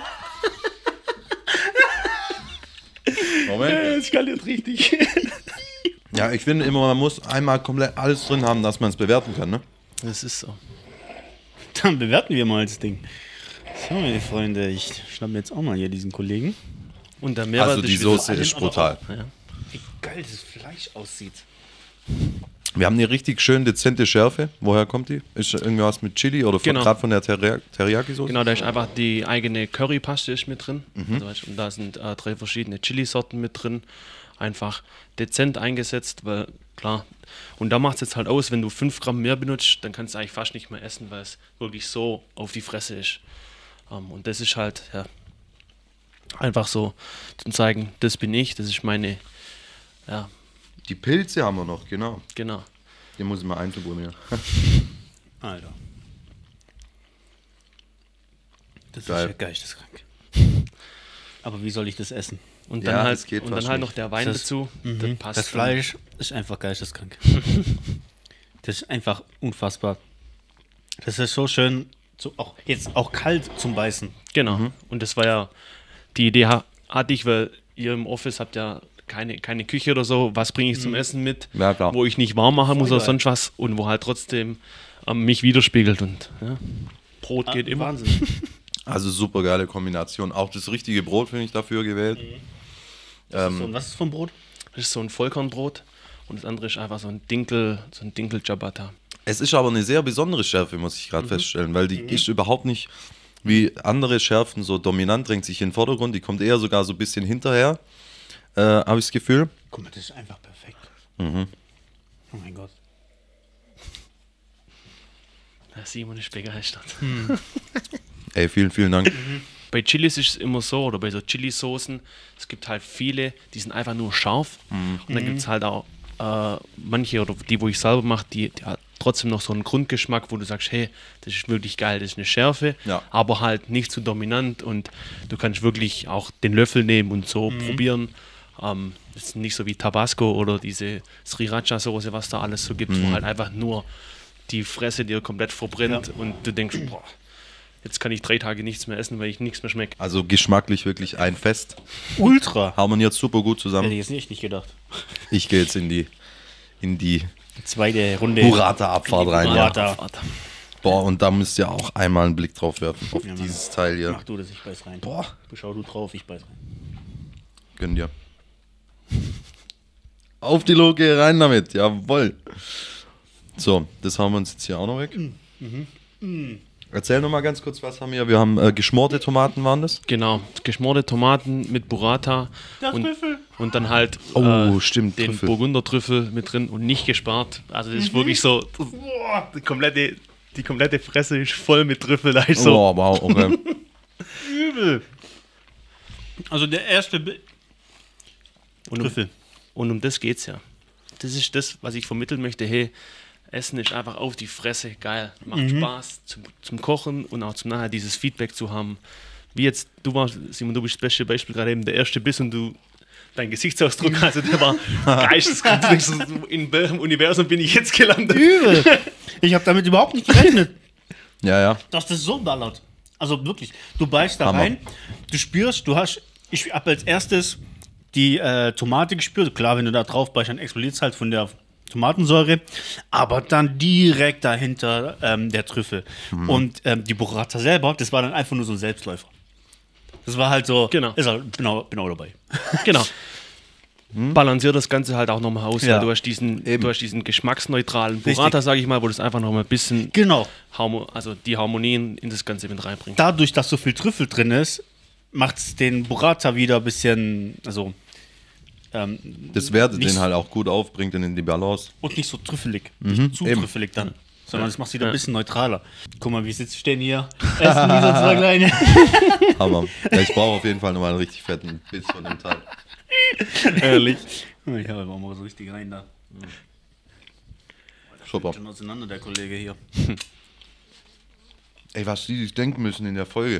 Moment. Das skaliert richtig. Ja, ich finde immer, man muss einmal komplett alles drin haben, dass man es bewerten kann, ne? Das ist so. Dann bewerten wir mal das Ding. So, meine Freunde, ich schnappe mir jetzt auch mal hier diesen Kollegen. Und der Mehrwert also die Soße ist brutal. Ja. Wie geil das Fleisch aussieht. Wir haben eine richtig schön dezente Schärfe. Woher kommt die? Ist irgendwas mit Chili oder gerade von der Teriyaki-Soße? Genau, da ist einfach die eigene Currypaste ist mit drin. Also, und da sind 3 verschiedene Chilisorten mit drin. Einfach dezent eingesetzt, weil klar. Und da macht es jetzt halt aus, wenn du 5 Gramm mehr benutzt, dann kannst du eigentlich fast nicht mehr essen, weil es wirklich so auf die Fresse ist. Und das ist halt, ja, einfach so zu zeigen, das bin ich, das ist meine, ja. Die Pilze haben wir noch, genau. Genau. Den muss ich mal einzuprobieren. Alter. Das geil. Ist ja geisteskrank. Aber wie soll ich das essen? Und dann halt noch der Wein dazu. Das passt. Das Fleisch ist einfach geisteskrank. Das ist einfach unfassbar. Das ist so schön, auch kalt zum Beißen. Genau. Und das war ja die Idee hatte ich, weil ihr im Office habt ja keine Küche oder so, was bringe ich zum Essen mit, wo ich nicht warm machen muss oder sonst was und wo halt trotzdem mich widerspiegelt und Brot geht immer. Wahnsinn. Also super geile Kombination. Auch das richtige Brot finde ich dafür gewählt. Was ist für ein Brot? Das ist so ein Vollkornbrot und das andere ist einfach so ein Dinkel Ciabatta. Es ist aber eine sehr besondere Schärfe, muss ich gerade feststellen, weil die ist überhaupt nicht wie andere Schärfen so dominant, drängt sich in den Vordergrund, die kommt eher sogar so ein bisschen hinterher, habe ich das Gefühl. Guck mal, das ist einfach perfekt. Oh mein Gott. Simon ist begeistert. Ey, vielen, vielen Dank. Bei Chilis ist es immer so, oder bei so Chili-Soßen, es gibt halt viele, die sind einfach nur scharf. Und dann gibt es halt auch manche, oder die, wo ich selber mache, die hat trotzdem noch so einen Grundgeschmack, wo du sagst, hey, das ist wirklich geil, das ist eine Schärfe, aber halt nicht zu dominant und du kannst wirklich auch den Löffel nehmen und so probieren. Das ist nicht so wie Tabasco oder diese Sriracha-Soße, was da alles so gibt, wo halt einfach nur die Fresse dir komplett verbrennt und du denkst, boah, jetzt kann ich 3 Tage nichts mehr essen, weil ich nichts mehr schmecke. Also geschmacklich wirklich ein Fest. Ultra. Harmoniert super gut zusammen. Hätte ich jetzt nicht gedacht. Ich gehe jetzt in die zweite Runde. Burrata-Abfahrt rein. Burrata. Ja. Boah, und da müsst ihr auch einmal einen Blick drauf werfen, auf dieses Teil hier. Mach du das, ich beiß rein. Boah. Beschau du drauf, ich beiß rein. Gönn dir. Auf die Loke, rein damit, jawohl. So, das haben wir uns jetzt hier auch noch weg. Erzähl noch mal ganz kurz, was haben wir? Wir haben geschmorte Tomaten, waren das? Genau, geschmorte Tomaten mit Burrata und dann halt stimmt, den Burgundertrüffel mit drin und nicht gespart. Also das ist wirklich so, die komplette Fresse ist voll mit Trüffel. Da ist so. Oh, wow, okay. Übel. Also der erste Trüffel. Und um das geht's ja. Das ist das, was ich vermitteln möchte. Hey, Essen ist einfach auf die Fresse geil. Macht Spaß zum Kochen und auch zum nachher dieses Feedback zu haben. Wie jetzt, Simon, du bist das beste Beispiel, gerade eben der erste Biss und dein Gesichtsausdruck, also der war geisteskrank. In welchem Universum bin ich jetzt gelandet? Übel. Ich habe damit überhaupt nicht gerechnet. Ja. Dass das so ballert. Also wirklich, du beißt da Hammer. rein, du spürst, ich habe als erstes die Tomate gespürt. Klar, wenn du da drauf beißt, dann explodiert es halt von der Tomatensäure, aber dann direkt dahinter der Trüffel. Und die Burrata selber, das war dann einfach nur so ein Selbstläufer. Das war halt so, genau genau dabei. Genau. Balanciert das Ganze halt auch nochmal aus. Ja. Du hast diesen geschmacksneutralen Burrata, sage ich mal, wo das einfach nochmal ein bisschen die Harmonien in das Ganze mit reinbringt. Dadurch, dass so viel Trüffel drin ist, macht es den Burrata wieder ein bisschen, das wertet den halt auch gut auf, bringt den in die Balance. Und nicht so trüffelig. Nicht zu trüffelig dann. Sondern das macht es wieder ein bisschen neutraler. Guck mal, wie sitzt stehen hier. Essen wie so 2 kleine. Hammer. Ja, ich brauche auf jeden Fall nochmal einen richtig fetten Biss von dem Teil. Ehrlich. Ich habe einfach mal so richtig rein da. Super. Schon auseinander, der Kollege hier. Ey, was die sich denken müssen in der Folge.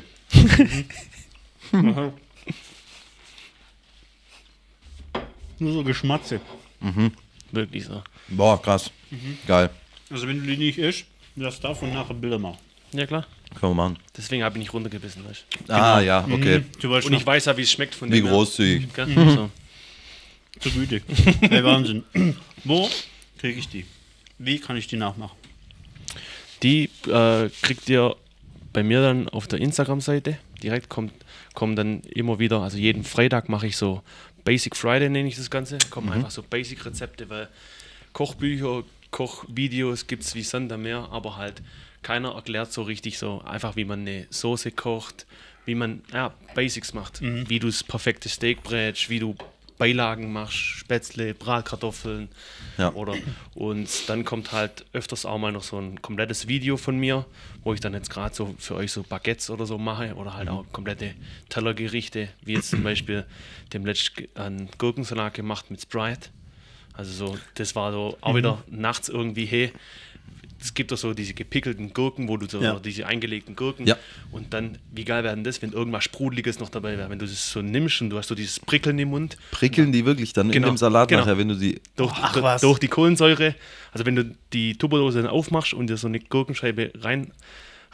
Nur so Geschmatze. Wirklich so. Boah, krass. Geil. Also wenn du die nicht isst, lass davon nachher Bilder machen. Ja, klar. Können wir machen. Deswegen habe ich nicht runtergebissen. Weißt? Ah, ja, okay. Und ich weiß ja, wie es schmeckt von Wie dem. großzügig. So. Zu gütig. Ey, Wahnsinn. Wo kriege ich die? Wie kann ich die nachmachen? Die kriegt ihr bei mir dann auf der Instagram-Seite. Direkt kommen dann immer wieder, also jeden Freitag mache ich so Basic Friday, nenne ich das Ganze. Kommen einfach so Basic-Rezepte, weil Kochbücher, Kochvideos gibt es wie Sand am Meer, aber halt keiner erklärt so richtig so einfach, wie man eine Soße kocht, wie man Basics macht, wie du das perfekte Steak brätst, wie du Beilagen machst, Spätzle, Bratkartoffeln und dann kommt halt öfters auch mal noch so ein komplettes Video von mir, wo ich dann jetzt gerade so für euch so Baguettes oder so mache oder halt auch komplette Tellergerichte, wie jetzt zum Beispiel dem letzten einen Gurkensalat gemacht mit Sprite. Also so, das war so auch wieder nachts irgendwie, hey, es gibt doch so diese gepickelten Gurken, wo du so diese eingelegten Gurken und dann, wie geil wäre denn das, wenn irgendwas Sprudeliges noch dabei wäre, wenn du das so nimmst und du hast so dieses Prickeln im Mund. Prickeln die wirklich dann in dem Salat nachher, wenn du die... Durch die Kohlensäure, also wenn du die Tupperdose dann aufmachst und dir so eine Gurkenscheibe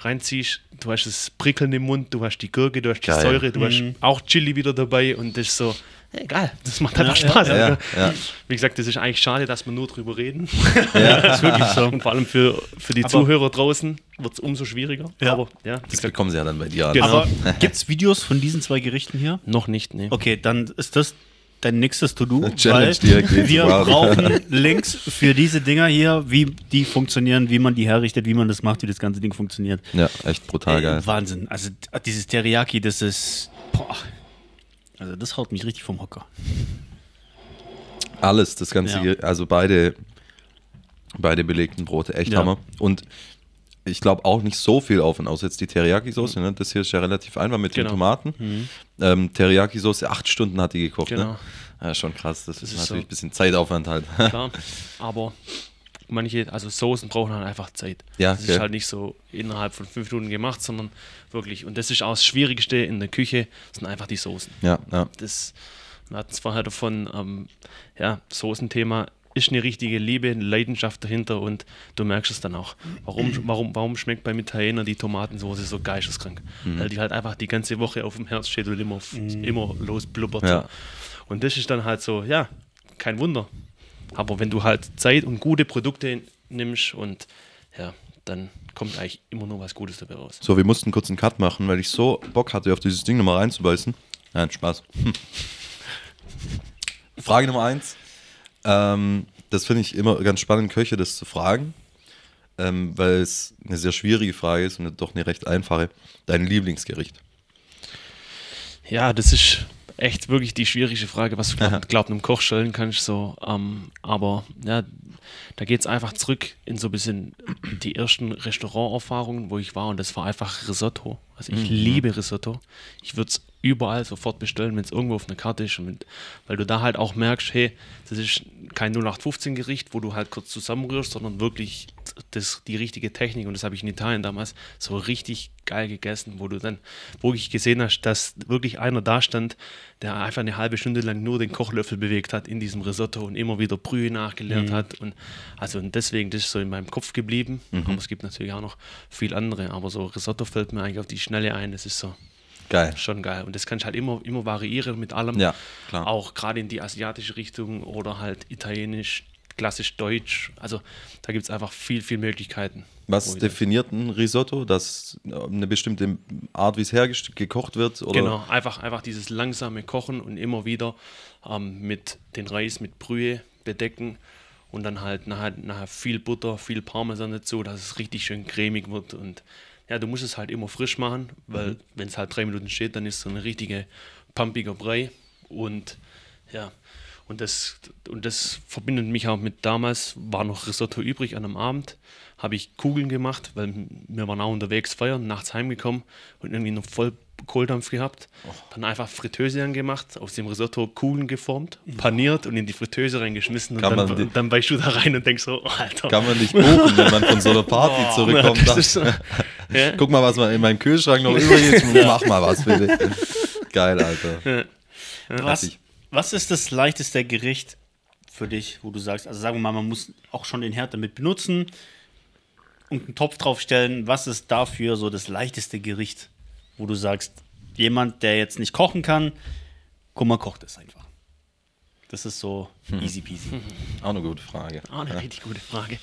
reinziehst, du hast das Prickeln im Mund, du hast die Gurke, du hast die Säure, du hast auch Chili wieder dabei und das ist so, geil, das macht einfach Spaß. Ja. Wie gesagt, das ist eigentlich schade, dass wir nur drüber reden. Ja, das ist wirklich so. Und vor allem für die Zuhörer draußen wird es umso schwieriger. Ja. Aber das bekommen sie ja dann bei dir an. Genau. Aber gibt es Videos von diesen 2 Gerichten hier? Noch nicht, ne. Okay, dann ist das dein nächstes To-Do, weil wir brauchen Links für diese Dinger hier, wie die funktionieren, wie man die herrichtet, wie man das macht, wie das ganze Ding funktioniert. Ja, echt brutal geil. Wahnsinn. Also dieses Teriyaki, das ist, also das haut mich richtig vom Hocker. Alles, das Ganze, also beide belegten Brote, echt Hammer. Und ich glaube auch nicht so viel Aufwand, außer jetzt die Teriyaki-Soße. Ne? Das hier ist ja relativ einfach mit den Tomaten. Teriyaki-Soße, 8 Stunden hat die gekocht. Ne? Ja, schon krass. Das ist natürlich ein bisschen Zeitaufwand halt. Klar, aber also Soßen brauchen halt einfach Zeit. Ja, das ist halt nicht so innerhalb von 5 Minuten gemacht, sondern wirklich, und das ist auch das Schwierigste in der Küche, sind einfach die Soßen. Ja. Wir hatten es vorher davon, Soßenthema ist eine richtige Liebe, eine Leidenschaft dahinter und du merkst es dann auch. Warum schmeckt beim Italiener die Tomatensoße so geisteskrank? Weil die halt einfach die ganze Woche auf dem Herz steht und immer losblubbert. Ja. Und das ist dann halt so, kein Wunder. Aber wenn du halt Zeit und gute Produkte nimmst und dann kommt eigentlich immer nur was Gutes dabei raus. So, wir mussten kurz einen Cut machen, weil ich so Bock hatte, auf dieses Ding nochmal reinzubeißen. Nein, Spaß. Frage Nummer 1. Das finde ich immer ganz spannend, Köche das zu fragen, weil es eine sehr schwierige Frage ist und doch eine recht einfache. Dein Lieblingsgericht? Ja, das ist echt wirklich die schwierigste Frage, was du einem Koch stellen kannst. So, aber ja, da geht es einfach zurück in so ein bisschen die ersten Restauranterfahrungen, wo ich war, und das war einfach Risotto. Also ich liebe Risotto. Ich würde es überall sofort bestellen, wenn es irgendwo auf einer Karte ist. Weil du da halt auch merkst, hey, das ist kein 0815-Gericht, wo du halt kurz zusammenrührst, sondern wirklich die richtige Technik. Und das habe ich in Italien damals so richtig geil gegessen, wo du dann wirklich gesehen hast, dass wirklich einer da stand, der einfach eine halbe Stunde lang nur den Kochlöffel bewegt hat in diesem Risotto und immer wieder Brühe nachgelernt hat. Und deswegen, das ist so in meinem Kopf geblieben. Aber es gibt natürlich auch noch viel andere. Aber so Risotto fällt mir eigentlich auf die Schnelle ein. Das ist so geil. Schon geil. Und das kann ich halt immer variieren mit allem. Ja, klar. Auch gerade in die asiatische Richtung oder halt italienisch, klassisch deutsch. Also da gibt es einfach viel Möglichkeiten. Was definiert ein Risotto? Dass eine bestimmte Art, wie es hergekocht wird? Oder? Genau, einfach dieses langsame Kochen und immer wieder mit den Reis mit Brühe bedecken und dann halt nachher viel Butter, viel Parmesan dazu, dass es richtig schön cremig wird. Und ja, du musst es halt immer frisch machen, weil wenn es halt 3 Minuten steht, dann ist so eine richtige pumpiger Brei. Und ja, und das verbindet mich auch mit damals, war noch Risotto übrig an einem Abend, habe ich Kugeln gemacht, weil wir waren auch unterwegs feiern, nachts heimgekommen und irgendwie noch voll Kohldampf gehabt. Dann einfach Fritteuse angemacht, aus dem Risotto Kugeln geformt, paniert und in die Fritteuse reingeschmissen. Und dann weichst du da rein und denkst so, oh, Alter. Kann man nicht buchen, wenn man von so einer Party zurückkommt. So, ja. Guck mal, was in meinem Kühlschrank noch übrig ist. Mach mal was, bitte. Geil, Alter. Ja. Was ist das leichteste Gericht für dich, wo du sagst, also sagen wir mal, man muss auch schon den Herd damit benutzen und einen Topf draufstellen. Was ist dafür so das leichteste Gericht, wo du sagst, jemand, der jetzt nicht kochen kann, guck mal, kocht es einfach. Das ist so easy peasy. Auch eine gute Frage. Auch eine richtig gute Frage.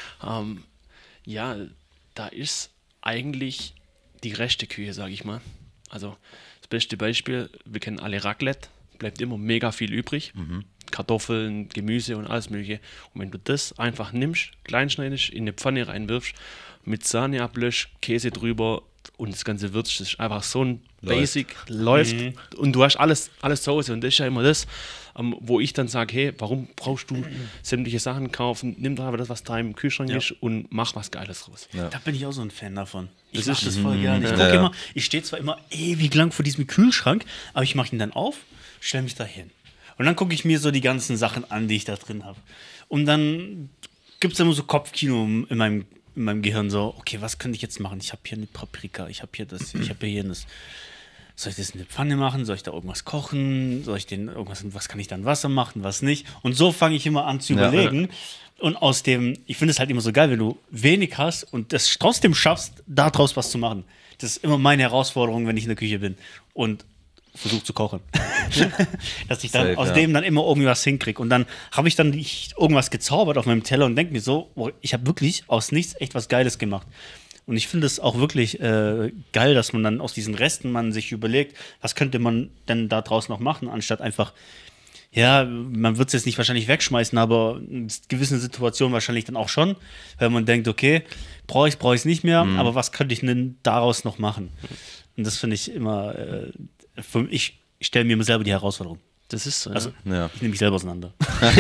Ja, da ist eigentlich die Resteküche, sage ich mal. Also das beste Beispiel, wir kennen alle Raclette, bleibt immer mega viel übrig. Kartoffeln, Gemüse und alles mögliche. Und wenn du das einfach nimmst, kleinschneidest, in eine Pfanne reinwirfst, mit Sahne ablöscht, Käse drüber und das Ganze würzt, das ist einfach so ein Basic, läuft und du hast alles zu Hause. Und das ist ja immer das, wo ich dann sage, hey, warum brauchst du sämtliche Sachen kaufen? Nimm doch einfach das, was da im Kühlschrank ist und mach was Geiles draus. Ja. Da bin ich auch so ein Fan davon. Ich mache das voll gerne. Ich stehe zwar immer ewig lang vor diesem Kühlschrank, aber ich mache ihn dann auf, stelle mich da hin. Und dann gucke ich mir so die ganzen Sachen an, die ich da drin habe. Und dann gibt es immer so Kopfkino in meinem Gehirn so, okay, was könnte ich jetzt machen? Ich habe hier eine Paprika, ich habe hier das, ich habe hier jenes. soll ich das in eine Pfanne machen? Soll ich da irgendwas kochen? Was kann ich da in Wasser machen, was nicht? Und so fange ich immer an zu überlegen. Und ich finde es halt immer so geil, wenn du wenig hast und das trotzdem schaffst, daraus was zu machen. Das ist immer meine Herausforderung, wenn ich in der Küche bin und versuche zu kochen. Dass ich dann aus dem dann immer irgendwie was hinkriege. Und dann habe ich dann irgendwas gezaubert auf meinem Teller und denke mir so, ich habe wirklich aus nichts echt was Geiles gemacht. Und ich finde es auch wirklich geil, dass man dann aus diesen Resten man sich überlegt, was könnte man denn da draus noch machen, anstatt einfach, ja, man wird es jetzt nicht wahrscheinlich wegschmeißen, aber in gewissen Situationen wahrscheinlich dann auch schon, weil man denkt, okay, brauche ich es nicht mehr, aber was könnte ich denn daraus noch machen? Und das finde ich immer, ich stelle mir immer selber die Herausforderung. Das ist so. Also, ich nehme mich selber auseinander.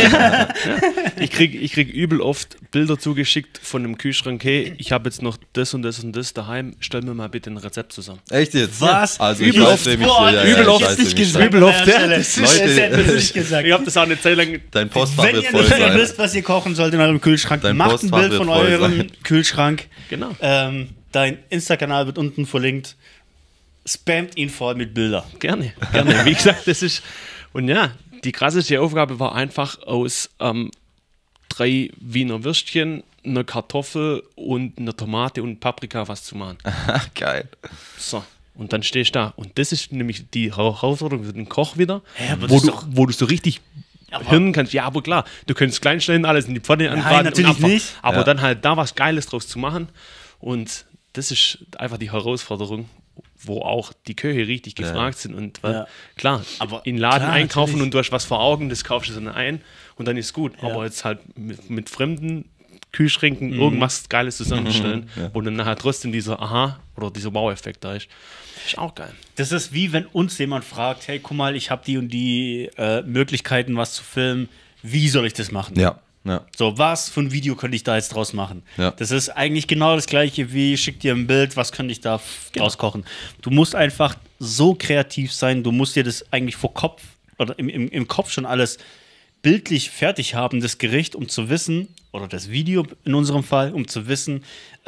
Ich krieg übel oft Bilder zugeschickt von einem Kühlschrank. Hey, ich habe jetzt noch das und das und das daheim. Stell mir mal bitte ein Rezept zusammen. Echt jetzt? Was? Also übel oft. Übel oft. Übel oft. Ich habe das auch eine Zeit lang. Dein Postfach wird voll sein. Wenn ihr nicht wisst, was ihr kochen sollt in eurem Kühlschrank, macht ein Bild von eurem Kühlschrank. Genau. Dein Insta-Kanal wird unten verlinkt. Spammt ihn voll mit Bildern. Gerne. Wie gesagt, das ist. Und ja, die krasseste Aufgabe war einfach aus 3 Wiener Würstchen, einer Kartoffel und einer Tomate und Paprika was zu machen. Geil. So, und dann stehst du da. Und das ist nämlich die Herausforderung für den Koch wieder, ja, wo du so richtig hirnen kannst. Ja, aber klar, du könntest klein schneiden, alles in die Pfanne anbraten. Natürlich nicht. Aber dann halt da was Geiles draus zu machen. Und das ist einfach die Herausforderung, wo auch die Köche richtig gefragt sind. Und klar, aber in den Laden einkaufen natürlich. Und du hast was vor Augen, das kaufst du dann ein und dann ist gut. Aber jetzt halt mit fremden Kühlschränken irgendwas Geiles zusammenstellen, wo dann nachher trotzdem dieser oder dieser Wow-Effekt da ist. Ist auch geil. Das ist wie wenn uns jemand fragt, hey, guck mal, ich habe die und die Möglichkeiten, was zu filmen. Wie soll ich das machen? Ja. So, was für ein Video könnte ich da jetzt draus machen? Ja. Das ist eigentlich genau das Gleiche wie, schick dir ein Bild, was könnte ich da draus kochen? Du musst einfach so kreativ sein, du musst dir das eigentlich vor Kopf oder im Kopf schon alles bildlich fertig haben, das Gericht, um zu wissen, oder das Video in unserem Fall, um zu wissen,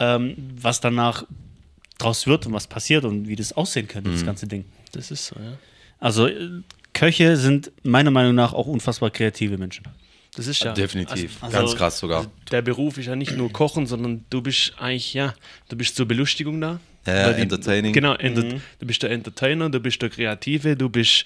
was danach draus wird und was passiert und wie das aussehen könnte, das ganze Ding. Das ist so, ja. Also, Köche sind meiner Meinung nach auch unfassbar kreative Menschen. Das ist ja definitiv ganz krass sogar. Also der Beruf ist ja nicht nur Kochen, sondern du bist eigentlich, du bist zur Belustigung da. Ja, Entertaining. Genau, du bist der Entertainer, du bist der Kreative, du bist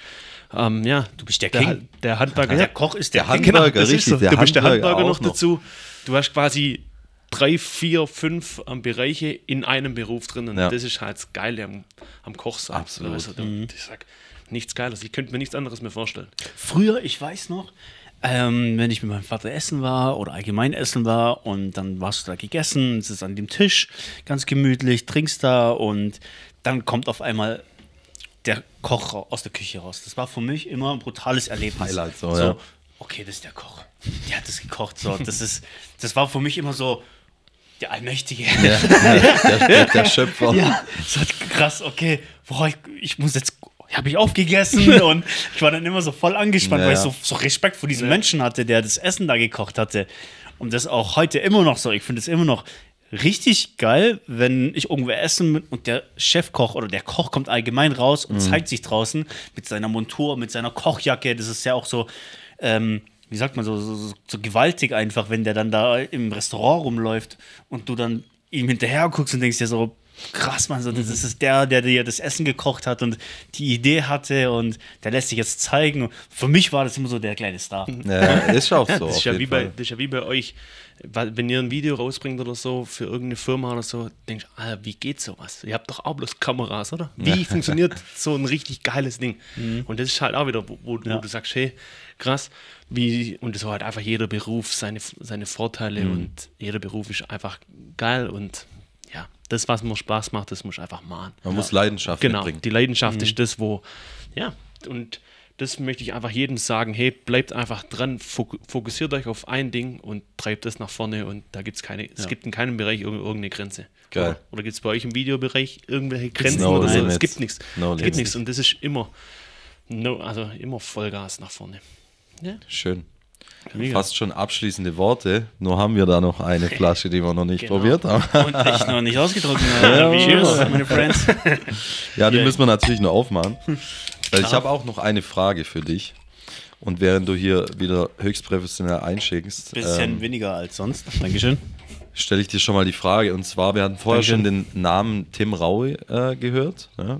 du bist der King. Der Handwerker. Der Koch ist der Handwerker, genau, richtig. So. Du bist der Handwerker noch dazu. Du hast quasi 3, 4, 5 Bereiche in einem Beruf drin und das ist halt das Geile am Koch sein. Absolut. Also, ich sag, nichts Geiles. Ich könnte mir nichts anderes mehr vorstellen. Früher, ich weiß noch, wenn ich mit meinem Vater essen war oder allgemein essen war und dann warst du da gegessen, sitzt an dem Tisch, ganz gemütlich, trinkst da und dann kommt auf einmal der Koch aus der Küche raus. Das war für mich immer ein brutales Erlebnis. Highlight, so. Okay, das ist der Koch. Der hat das gekocht. So. Das war für mich immer so der Allmächtige. Der Schöpfer. Ja, das war krass, okay, ich muss jetzt... habe ich aufgegessen und ich war dann immer so voll angespannt, weil ich so Respekt vor diesem Menschen hatte, der das Essen da gekocht hatte. Und das auch heute immer noch so. Ich finde es immer noch richtig geil, wenn ich irgendwo essen und der Chefkoch oder der Koch kommt allgemein raus und zeigt sich draußen mit seiner Montur, mit seiner Kochjacke. Das ist ja auch so, wie sagt man, so gewaltig einfach, wenn der dann da im Restaurant rumläuft und du dann ihm hinterher guckst und denkst dir so, krass, Mann, so, das ist der dir das Essen gekocht hat und die Idee hatte und der lässt sich jetzt zeigen. Und für mich war das immer so der kleine Star. Ja, ist auch so. Das ist ja wie bei euch, wenn ihr ein Video rausbringt oder so für irgendeine Firma oder so, denkst du, wie geht sowas? Ihr habt doch auch bloß Kameras, oder? Wie funktioniert so ein richtig geiles Ding? Und das ist halt auch wieder, wo du sagst, hey, krass, und das war halt einfach jeder Beruf seine Vorteile und jeder Beruf ist einfach geil und ja, das, was mir Spaß macht, das muss ich einfach machen. Man muss Leidenschaft mitbringen. Die Leidenschaft ist das, und das möchte ich einfach jedem sagen, hey, bleibt einfach dran, fokussiert euch auf ein Ding und treibt das nach vorne und da gibt es gibt in keinem Bereich irgendeine Grenze. Geil. Oder gibt es bei euch im Videobereich irgendwelche Grenzen oder so? Es gibt nichts. Es gibt nichts und das ist immer Vollgas nach vorne. Ja. Schön. fast schon abschließende Worte. Nur haben wir da noch eine Flasche, die wir noch nicht probiert haben. Und echt noch nicht ausgedrückt. Cheers, meine Friends. Ja, die müssen wir natürlich noch aufmachen. Ich habe auch noch eine Frage für dich. Und während du hier wieder höchst professionell einschickst. Bisschen weniger als sonst. Dankeschön. Stelle ich dir schon mal die Frage. Und zwar, wir hatten vorher schon den Namen Tim Raue gehört. Ja?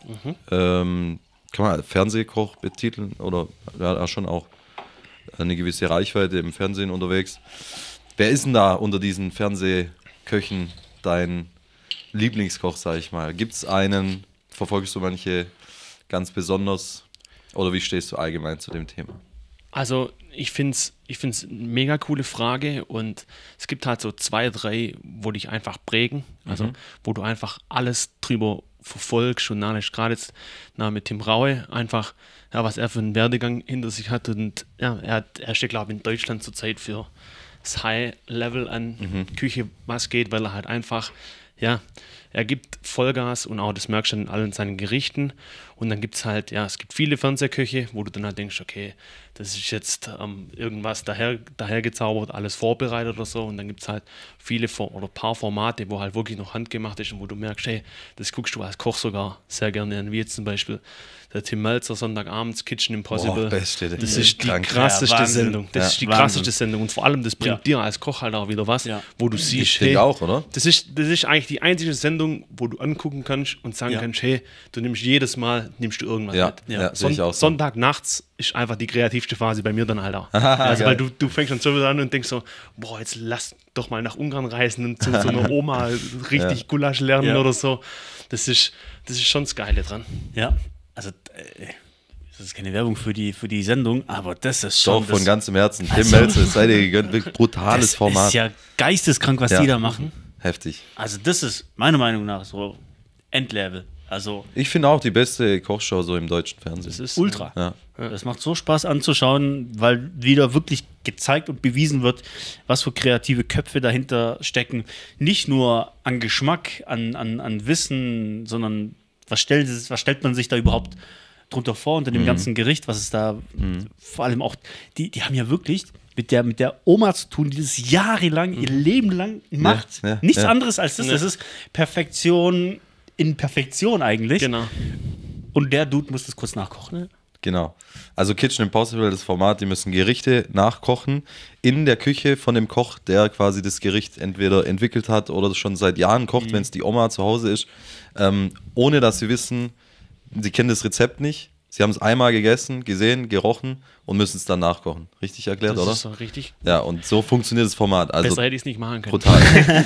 Kann man als Fernsehkoch betiteln? Oder ja, schon auch eine gewisse Reichweite im Fernsehen unterwegs. Wer ist denn da unter diesen Fernsehköchen dein Lieblingskoch, sag ich mal? Gibt es einen? Verfolgst du manche ganz besonders? Oder wie stehst du allgemein zu dem Thema? Also ich finde es eine mega coole Frage und es gibt halt so 2, 3, wo dich einfach prägen, also wo du einfach alles drüber verfolgst und gerade jetzt mit Tim Raue einfach, ja, was er für einen Werdegang hinter sich hat und ja, er steht, glaube ich, in Deutschland zurzeit für das High-Level an Küche, was geht, weil er halt einfach, ja, er gibt Vollgas und auch das merkst du in allen seinen Gerichten und dann gibt es halt, ja, es gibt viele Fernsehköche, wo du dann halt denkst, okay, das ist jetzt irgendwas dahergezaubert, alles vorbereitet oder so und dann gibt es halt viele oder paar Formate, wo halt wirklich noch handgemacht ist und wo du merkst, hey, das guckst du als Koch sogar sehr gerne an, wie jetzt zum Beispiel der Tim Melzer Sonntagabends Kitchen Impossible. Beste, das ist die krasseste Sendung. Das ist die krasseste Sendung und vor allem, das bringt dir als Koch halt auch wieder was, wo du siehst, hey, auch, oder? Das ist eigentlich die einzige Sendung, wo du angucken kannst und sagen kannst, hey, du nimmst jedes Mal irgendwas mit. Ja, sehe ich auch so. Sonntag nachts ist einfach die kreativste Phase bei mir dann halt auch. Also weil du fängst schon so wieder an und denkst so, boah, jetzt lass doch mal nach Ungarn reisen und zu so einer Oma richtig Gulasch lernen oder so. Das ist schon das Geile dran. Ja, also das ist keine Werbung für die Sendung, aber das ist schon. Doch, von ganzem Herzen. Tim Melzer, seid ihr gegönnt, brutales Format. Das ist ja geisteskrank, was die da machen. Heftig. Also das ist meiner Meinung nach so Endlevel. Also ich finde auch die beste Kochshow so im deutschen Fernsehen. Das ist ultra. Ja. Das macht so Spaß anzuschauen, weil wieder wirklich gezeigt und bewiesen wird, was für kreative Köpfe dahinter stecken. Nicht nur an Geschmack, an Wissen, sondern was stellt man sich da überhaupt drunter vor unter dem ganzen Gericht, was ist da vor allem auch, die haben ja wirklich mit der Oma zu tun, die das jahrelang, ihr Leben lang macht. Nichts anderes als das. Das ist Perfektion in Perfektion eigentlich. Genau. Und der Dude muss das kurz nachkochen. Genau. Also Kitchen Impossible, das Format, die müssen Gerichte nachkochen in der Küche von dem Koch, der quasi das Gericht entweder entwickelt hat oder schon seit Jahren kocht, wenn es die Oma zu Hause ist, ohne dass sie wissen, sie kennen das Rezept nicht. Sie haben es einmal gegessen, gesehen, gerochen und müssen es dann nachkochen. Richtig erklärt, oder? Das ist so richtig. Ja, und so funktioniert das Format. Also besser hätte ich es nicht machen können. Brutal.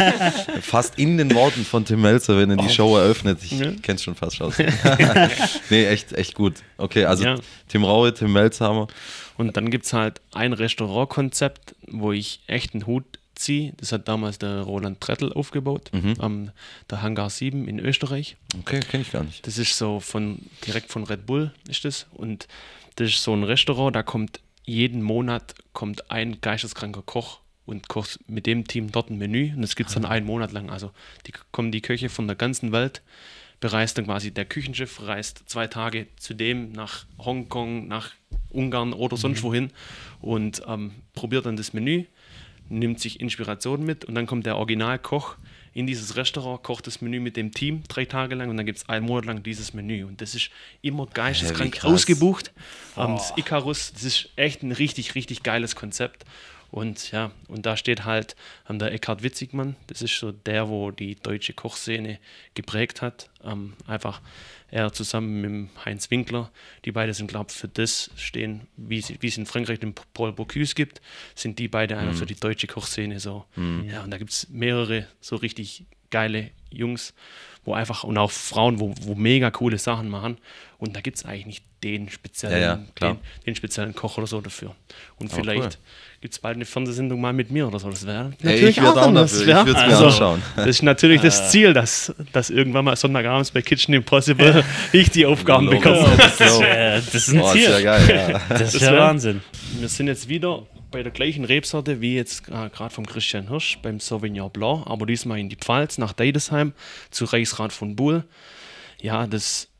Fast in den Worten von Tim Melzer, wenn er die Show eröffnet. Ich kenne es schon fast schon. Nee, echt gut. Okay, also Tim Raue, Tim Melzer haben wir. Und dann gibt es halt ein Restaurantkonzept, wo ich echt einen Hut ziehe. Das hat damals der Roland Trettel aufgebaut, der Hangar 7 in Österreich. Okay, kenne ich gar nicht. Das ist so direkt von Red Bull ist das. Und das ist so ein Restaurant, da kommt jeden Monat ein geisteskranker Koch und kocht mit dem Team dort ein Menü. Und das gibt es dann einen Monat lang. Also kommen die Köche von der ganzen Welt, bereist dann quasi der Küchenchef, reist 2 Tage zu dem nach Hongkong, nach Ungarn oder sonst wohin und probiert dann das Menü, nimmt sich Inspiration mit und dann kommt der Originalkoch in dieses Restaurant, kocht das Menü mit dem Team 3 Tage lang und dann gibt es 1 Monat lang dieses Menü und das ist immer geisteskrank ausgebucht. Das Icarus, das ist echt ein richtig, richtig geiles Konzept und ja, und da steht halt der Eckhard Witzigmann, das ist so der, wo die deutsche Kochszene geprägt hat, einfach er zusammen mit dem Heinz Winkler, die beide sind, glaube ich, für das stehen, wie es in Frankreich den Paul Bocuse gibt, sind die beide einer für die deutsche Kochszene so. Ja, und da gibt es mehrere so richtig geile Jungs, wo einfach, und auch Frauen, wo mega coole Sachen machen. Und da gibt es eigentlich nicht den speziellen, den speziellen Koch oder so dafür. Und vielleicht gibt es bald eine Fernsehsendung mal mit mir oder so. Das wäre natürlich auch anders. Ich würde es mir anschauen. Das ist natürlich das Ziel, dass irgendwann mal Sonntagabends bei Kitchen Impossible ich die Aufgaben bekomme. Das ist ein Ziel. Das ist ja geil. Ja. Das ist ja Wahnsinn. Wir sind jetzt wieder bei der gleichen Rebsorte wie jetzt gerade vom Christian Hirsch beim Sauvignon Blanc, aber diesmal in die Pfalz nach Deidesheim zu Reichsrat von Buhl. Ja, das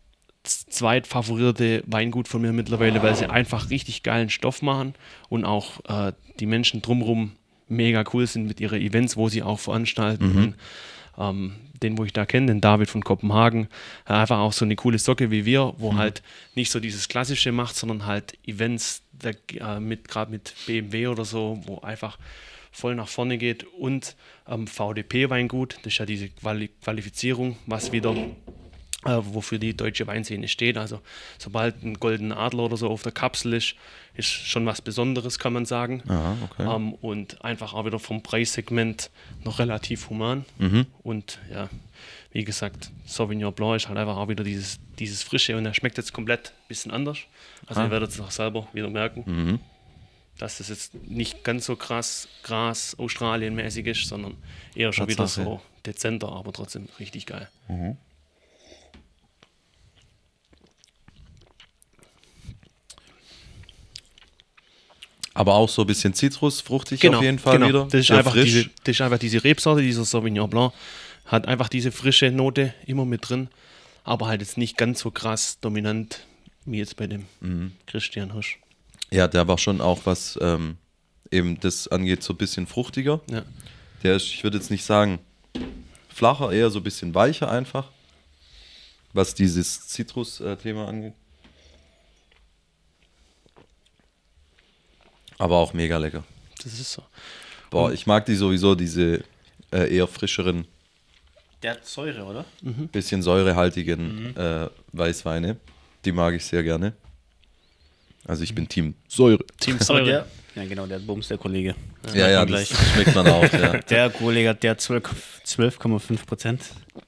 zweitfavorierte Weingut von mir mittlerweile, weil sie einfach richtig geilen Stoff machen und auch die Menschen drumherum mega cool sind mit ihren Events, wo sie auch veranstalten. Und, den, wo ich da kenne, den David von Kopenhagen, einfach auch so eine coole Socke wie wir, wo halt nicht so dieses Klassische macht, sondern halt Events gerade mit BMW oder so, wo einfach voll nach vorne geht. Und VDP-Weingut, das ist ja diese Qualifizierung, was wieder wofür die deutsche Weinszene steht. Also sobald ein goldener Adler oder so auf der Kapsel ist schon was Besonderes, kann man sagen. Aha, okay. Und einfach auch wieder vom Preissegment noch relativ human. Und ja, wie gesagt, Sauvignon Blanc ist halt einfach auch wieder dieses Frische und der schmeckt jetzt komplett ein bisschen anders. Also ihr werdet es auch selber wieder merken, dass das jetzt nicht ganz so krass Gras Australien-mäßig ist, sondern eher schon wieder so dezenter, aber trotzdem richtig geil. Aber auch so ein bisschen zitrusfruchtig auf jeden Fall wieder. Das ist einfach diese Rebsorte, dieser Sauvignon Blanc, hat einfach diese frische Note immer mit drin, aber halt jetzt nicht ganz so krass dominant wie jetzt bei dem Christian Hirsch. Ja, der war schon auch, was eben das angeht, so ein bisschen fruchtiger. Ja. Der ist, ich würde jetzt nicht sagen flacher, eher so ein bisschen weicher einfach, was dieses Zitrus-Thema angeht. Aber auch mega lecker. Das ist so. Boah, ich mag die sowieso, diese eher frischeren, Der hat Säure, oder? bisschen säurehaltigen Weißweine. Die mag ich sehr gerne. Also ich bin Team Säure. Team Säure. Ja, genau, der Bums, der Kollege. Ja, das schmeckt man auch. Ja. Der Kollege hat 12,5%.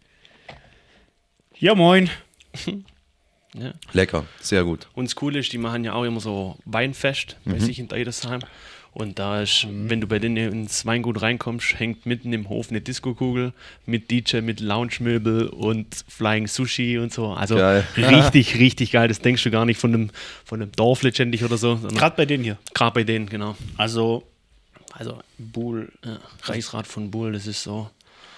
Ja, moin. Ja. Lecker, sehr gut. Und das Coole ist, die machen ja auch immer so Weinfest bei sich in Deidesheim. Und da ist, wenn du bei denen ins Weingut reinkommst, hängt mitten im Hof eine Diskokugel mit DJ, mit Lounge-Möbel und Flying Sushi und so. Also richtig, richtig geil. Das denkst du gar nicht von einem Dorf letztendlich oder so. Gerade bei denen hier. Gerade bei denen, genau. Also Buhl, Reichsrat von Buhl, das ist so,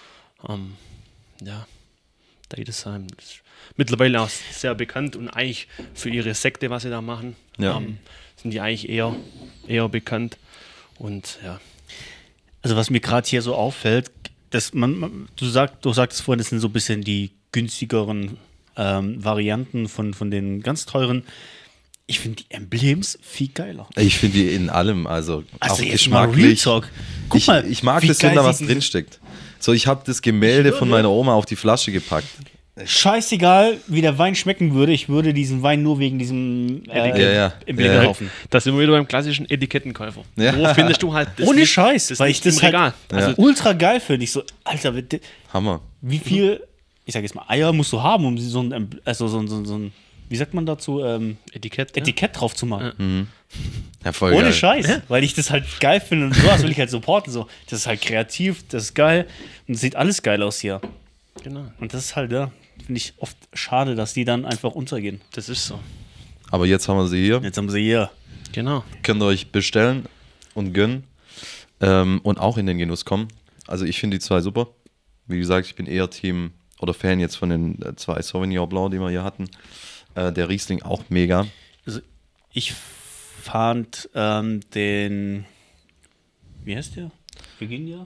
Deidesheim. Das ist mittlerweile auch sehr bekannt und eigentlich für ihre Sekte, was sie da machen, sind die eigentlich eher bekannt. Und ja. Also was mir gerade hier so auffällt, dass du sagtest vorhin, das sind so ein bisschen die günstigeren Varianten von den ganz teuren. Ich finde die Emblems viel geiler. Ich finde die in allem, also auch jetzt mal Real Talk. Guck mal, ich mag das, wenn da was drinsteckt. So, ich habe das Gemälde von meiner Oma auf die Flasche gepackt. Scheißegal, wie der Wein schmecken würde, ich würde diesen Wein nur wegen diesem Emblem kaufen. Da sind wir wieder beim klassischen Etikettenkäufer. Ja. Wo findest du halt das ohne nicht, Scheiß, das weil ich das halt ultra geil finde. Ich so, Alter, Hammer. Wie viel, ich sag jetzt mal, Eier musst du haben, um so ein wie sagt man dazu, Etikett drauf zu machen. Ja, voll ohne geil. Scheiß, weil ich das halt geil finde und sowas will ich halt supporten. So. Das ist halt kreativ, das ist geil und es sieht alles geil aus hier. Genau. Und das ist halt, finde ich oft schade, dass die dann einfach untergehen. Das ist so. Aber jetzt haben wir sie hier. Jetzt haben sie hier. Genau. Könnt ihr euch bestellen und gönnen und auch in den Genuss kommen. Also ich finde die zwei super. Wie gesagt, ich bin eher Team oder Fan jetzt von den zwei Sauvignon Blanc, die wir hier hatten. Der Riesling auch mega. Also ich fand den, wie heißt der? Virginia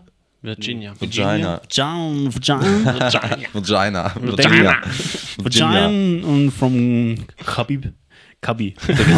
und from Kabi.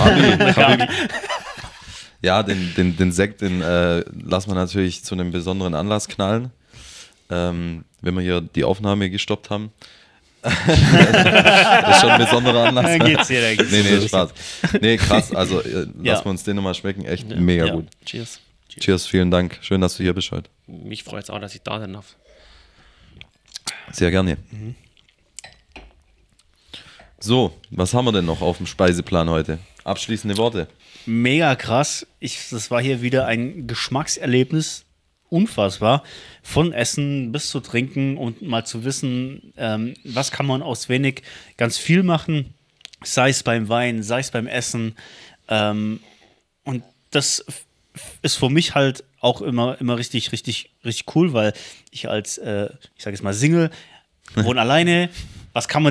Ja, den Sekt, den lassen wir natürlich zu einem besonderen Anlass knallen. Wenn wir hier die Aufnahme gestoppt haben. Das ist schon ein besonderer Anlass. Da geht's hier. Nee, Spaß. Nee, krass. Also lassen wir uns den nochmal schmecken. Echt mega gut. Cheers. Cheers, vielen Dank. Schön, dass du hier bist heute. Mich freut es auch, dass ich da sein darf. Sehr gerne. So, was haben wir denn noch auf dem Speiseplan heute? Abschließende Worte. Mega krass. Das war hier wieder ein Geschmackserlebnis. Unfassbar. Von Essen bis zu Trinken und mal zu wissen, was kann man aus wenig ganz viel machen, sei es beim Wein, sei es beim Essen. Und das ist für mich halt auch immer richtig, richtig, richtig cool, weil ich als, ich sage jetzt mal Single, wohne alleine. Was kann man denn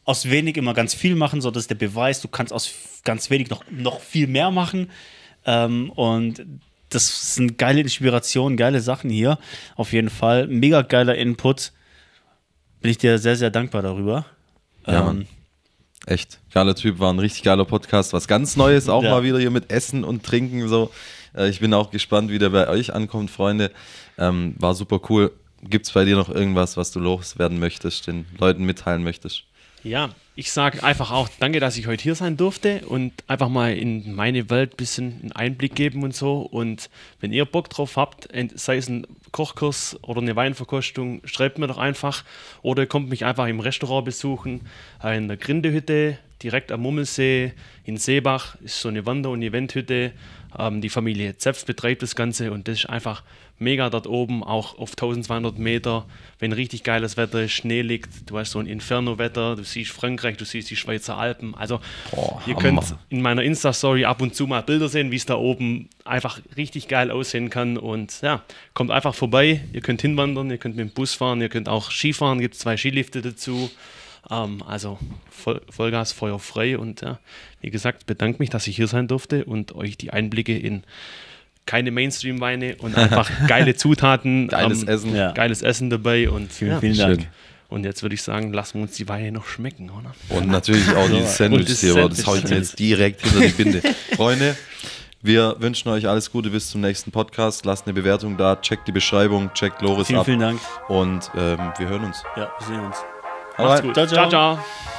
aus wenig immer ganz viel machen, so das ist der Beweis, du kannst aus ganz wenig noch viel mehr machen. Und das sind geile Inspirationen, geile Sachen hier. Auf jeden Fall. Mega geiler Input. Bin ich dir sehr, sehr dankbar darüber. Ja, Mann. Echt. Geiler Typ, war ein richtig geiler Podcast. Was ganz Neues auch mal wieder hier mit Essen und Trinken. So. Ich bin auch gespannt, wie der bei euch ankommt, Freunde. War super cool. Gibt es bei dir noch irgendwas, was du loswerden möchtest, den Leuten mitteilen möchtest? Ja, ich sage einfach auch danke, dass ich heute hier sein durfte und einfach mal in meine Welt ein bisschen einen Einblick geben und so. Und wenn ihr Bock drauf habt, sei es ein Kochkurs oder eine Weinverkostung, schreibt mir doch einfach. Oder kommt mich einfach im Restaurant besuchen, in der Grindehütte, direkt am Mummelsee in Seebach. Ist so eine Wander- und Eventhütte. Die Familie Zepf betreibt das Ganze und das ist einfach mega dort oben, auch auf 1200 Meter, wenn richtig geiles Wetter ist, Schnee liegt, du hast so ein Inferno-Wetter, du siehst Frankreich, du siehst die Schweizer Alpen, also ihr könnt in meiner Insta-Story ab und zu mal Bilder sehen, wie es da oben einfach richtig geil aussehen kann und ja, kommt einfach vorbei, ihr könnt hinwandern, ihr könnt mit dem Bus fahren, ihr könnt auch Skifahren, gibt 2 Skilifte dazu, also Vollgas, Feuer frei und ja, wie gesagt, bedanke mich, dass ich hier sein durfte und euch die Einblicke in keine Mainstream-Weine und einfach geile Zutaten, geiles Essen dabei und vielen Dank. Und jetzt würde ich sagen, lassen wir uns die Weine noch schmecken, oder? Und natürlich auch die Sandwiches hier, aber das haue ich mir jetzt direkt hinter die Binde. Freunde, wir wünschen euch alles Gute bis zum nächsten Podcast. Lasst eine Bewertung da, checkt die Beschreibung, checkt Loris ab. Vielen Dank. Und wir hören uns. Ja, wir sehen uns. Macht's gut. Ciao, ciao.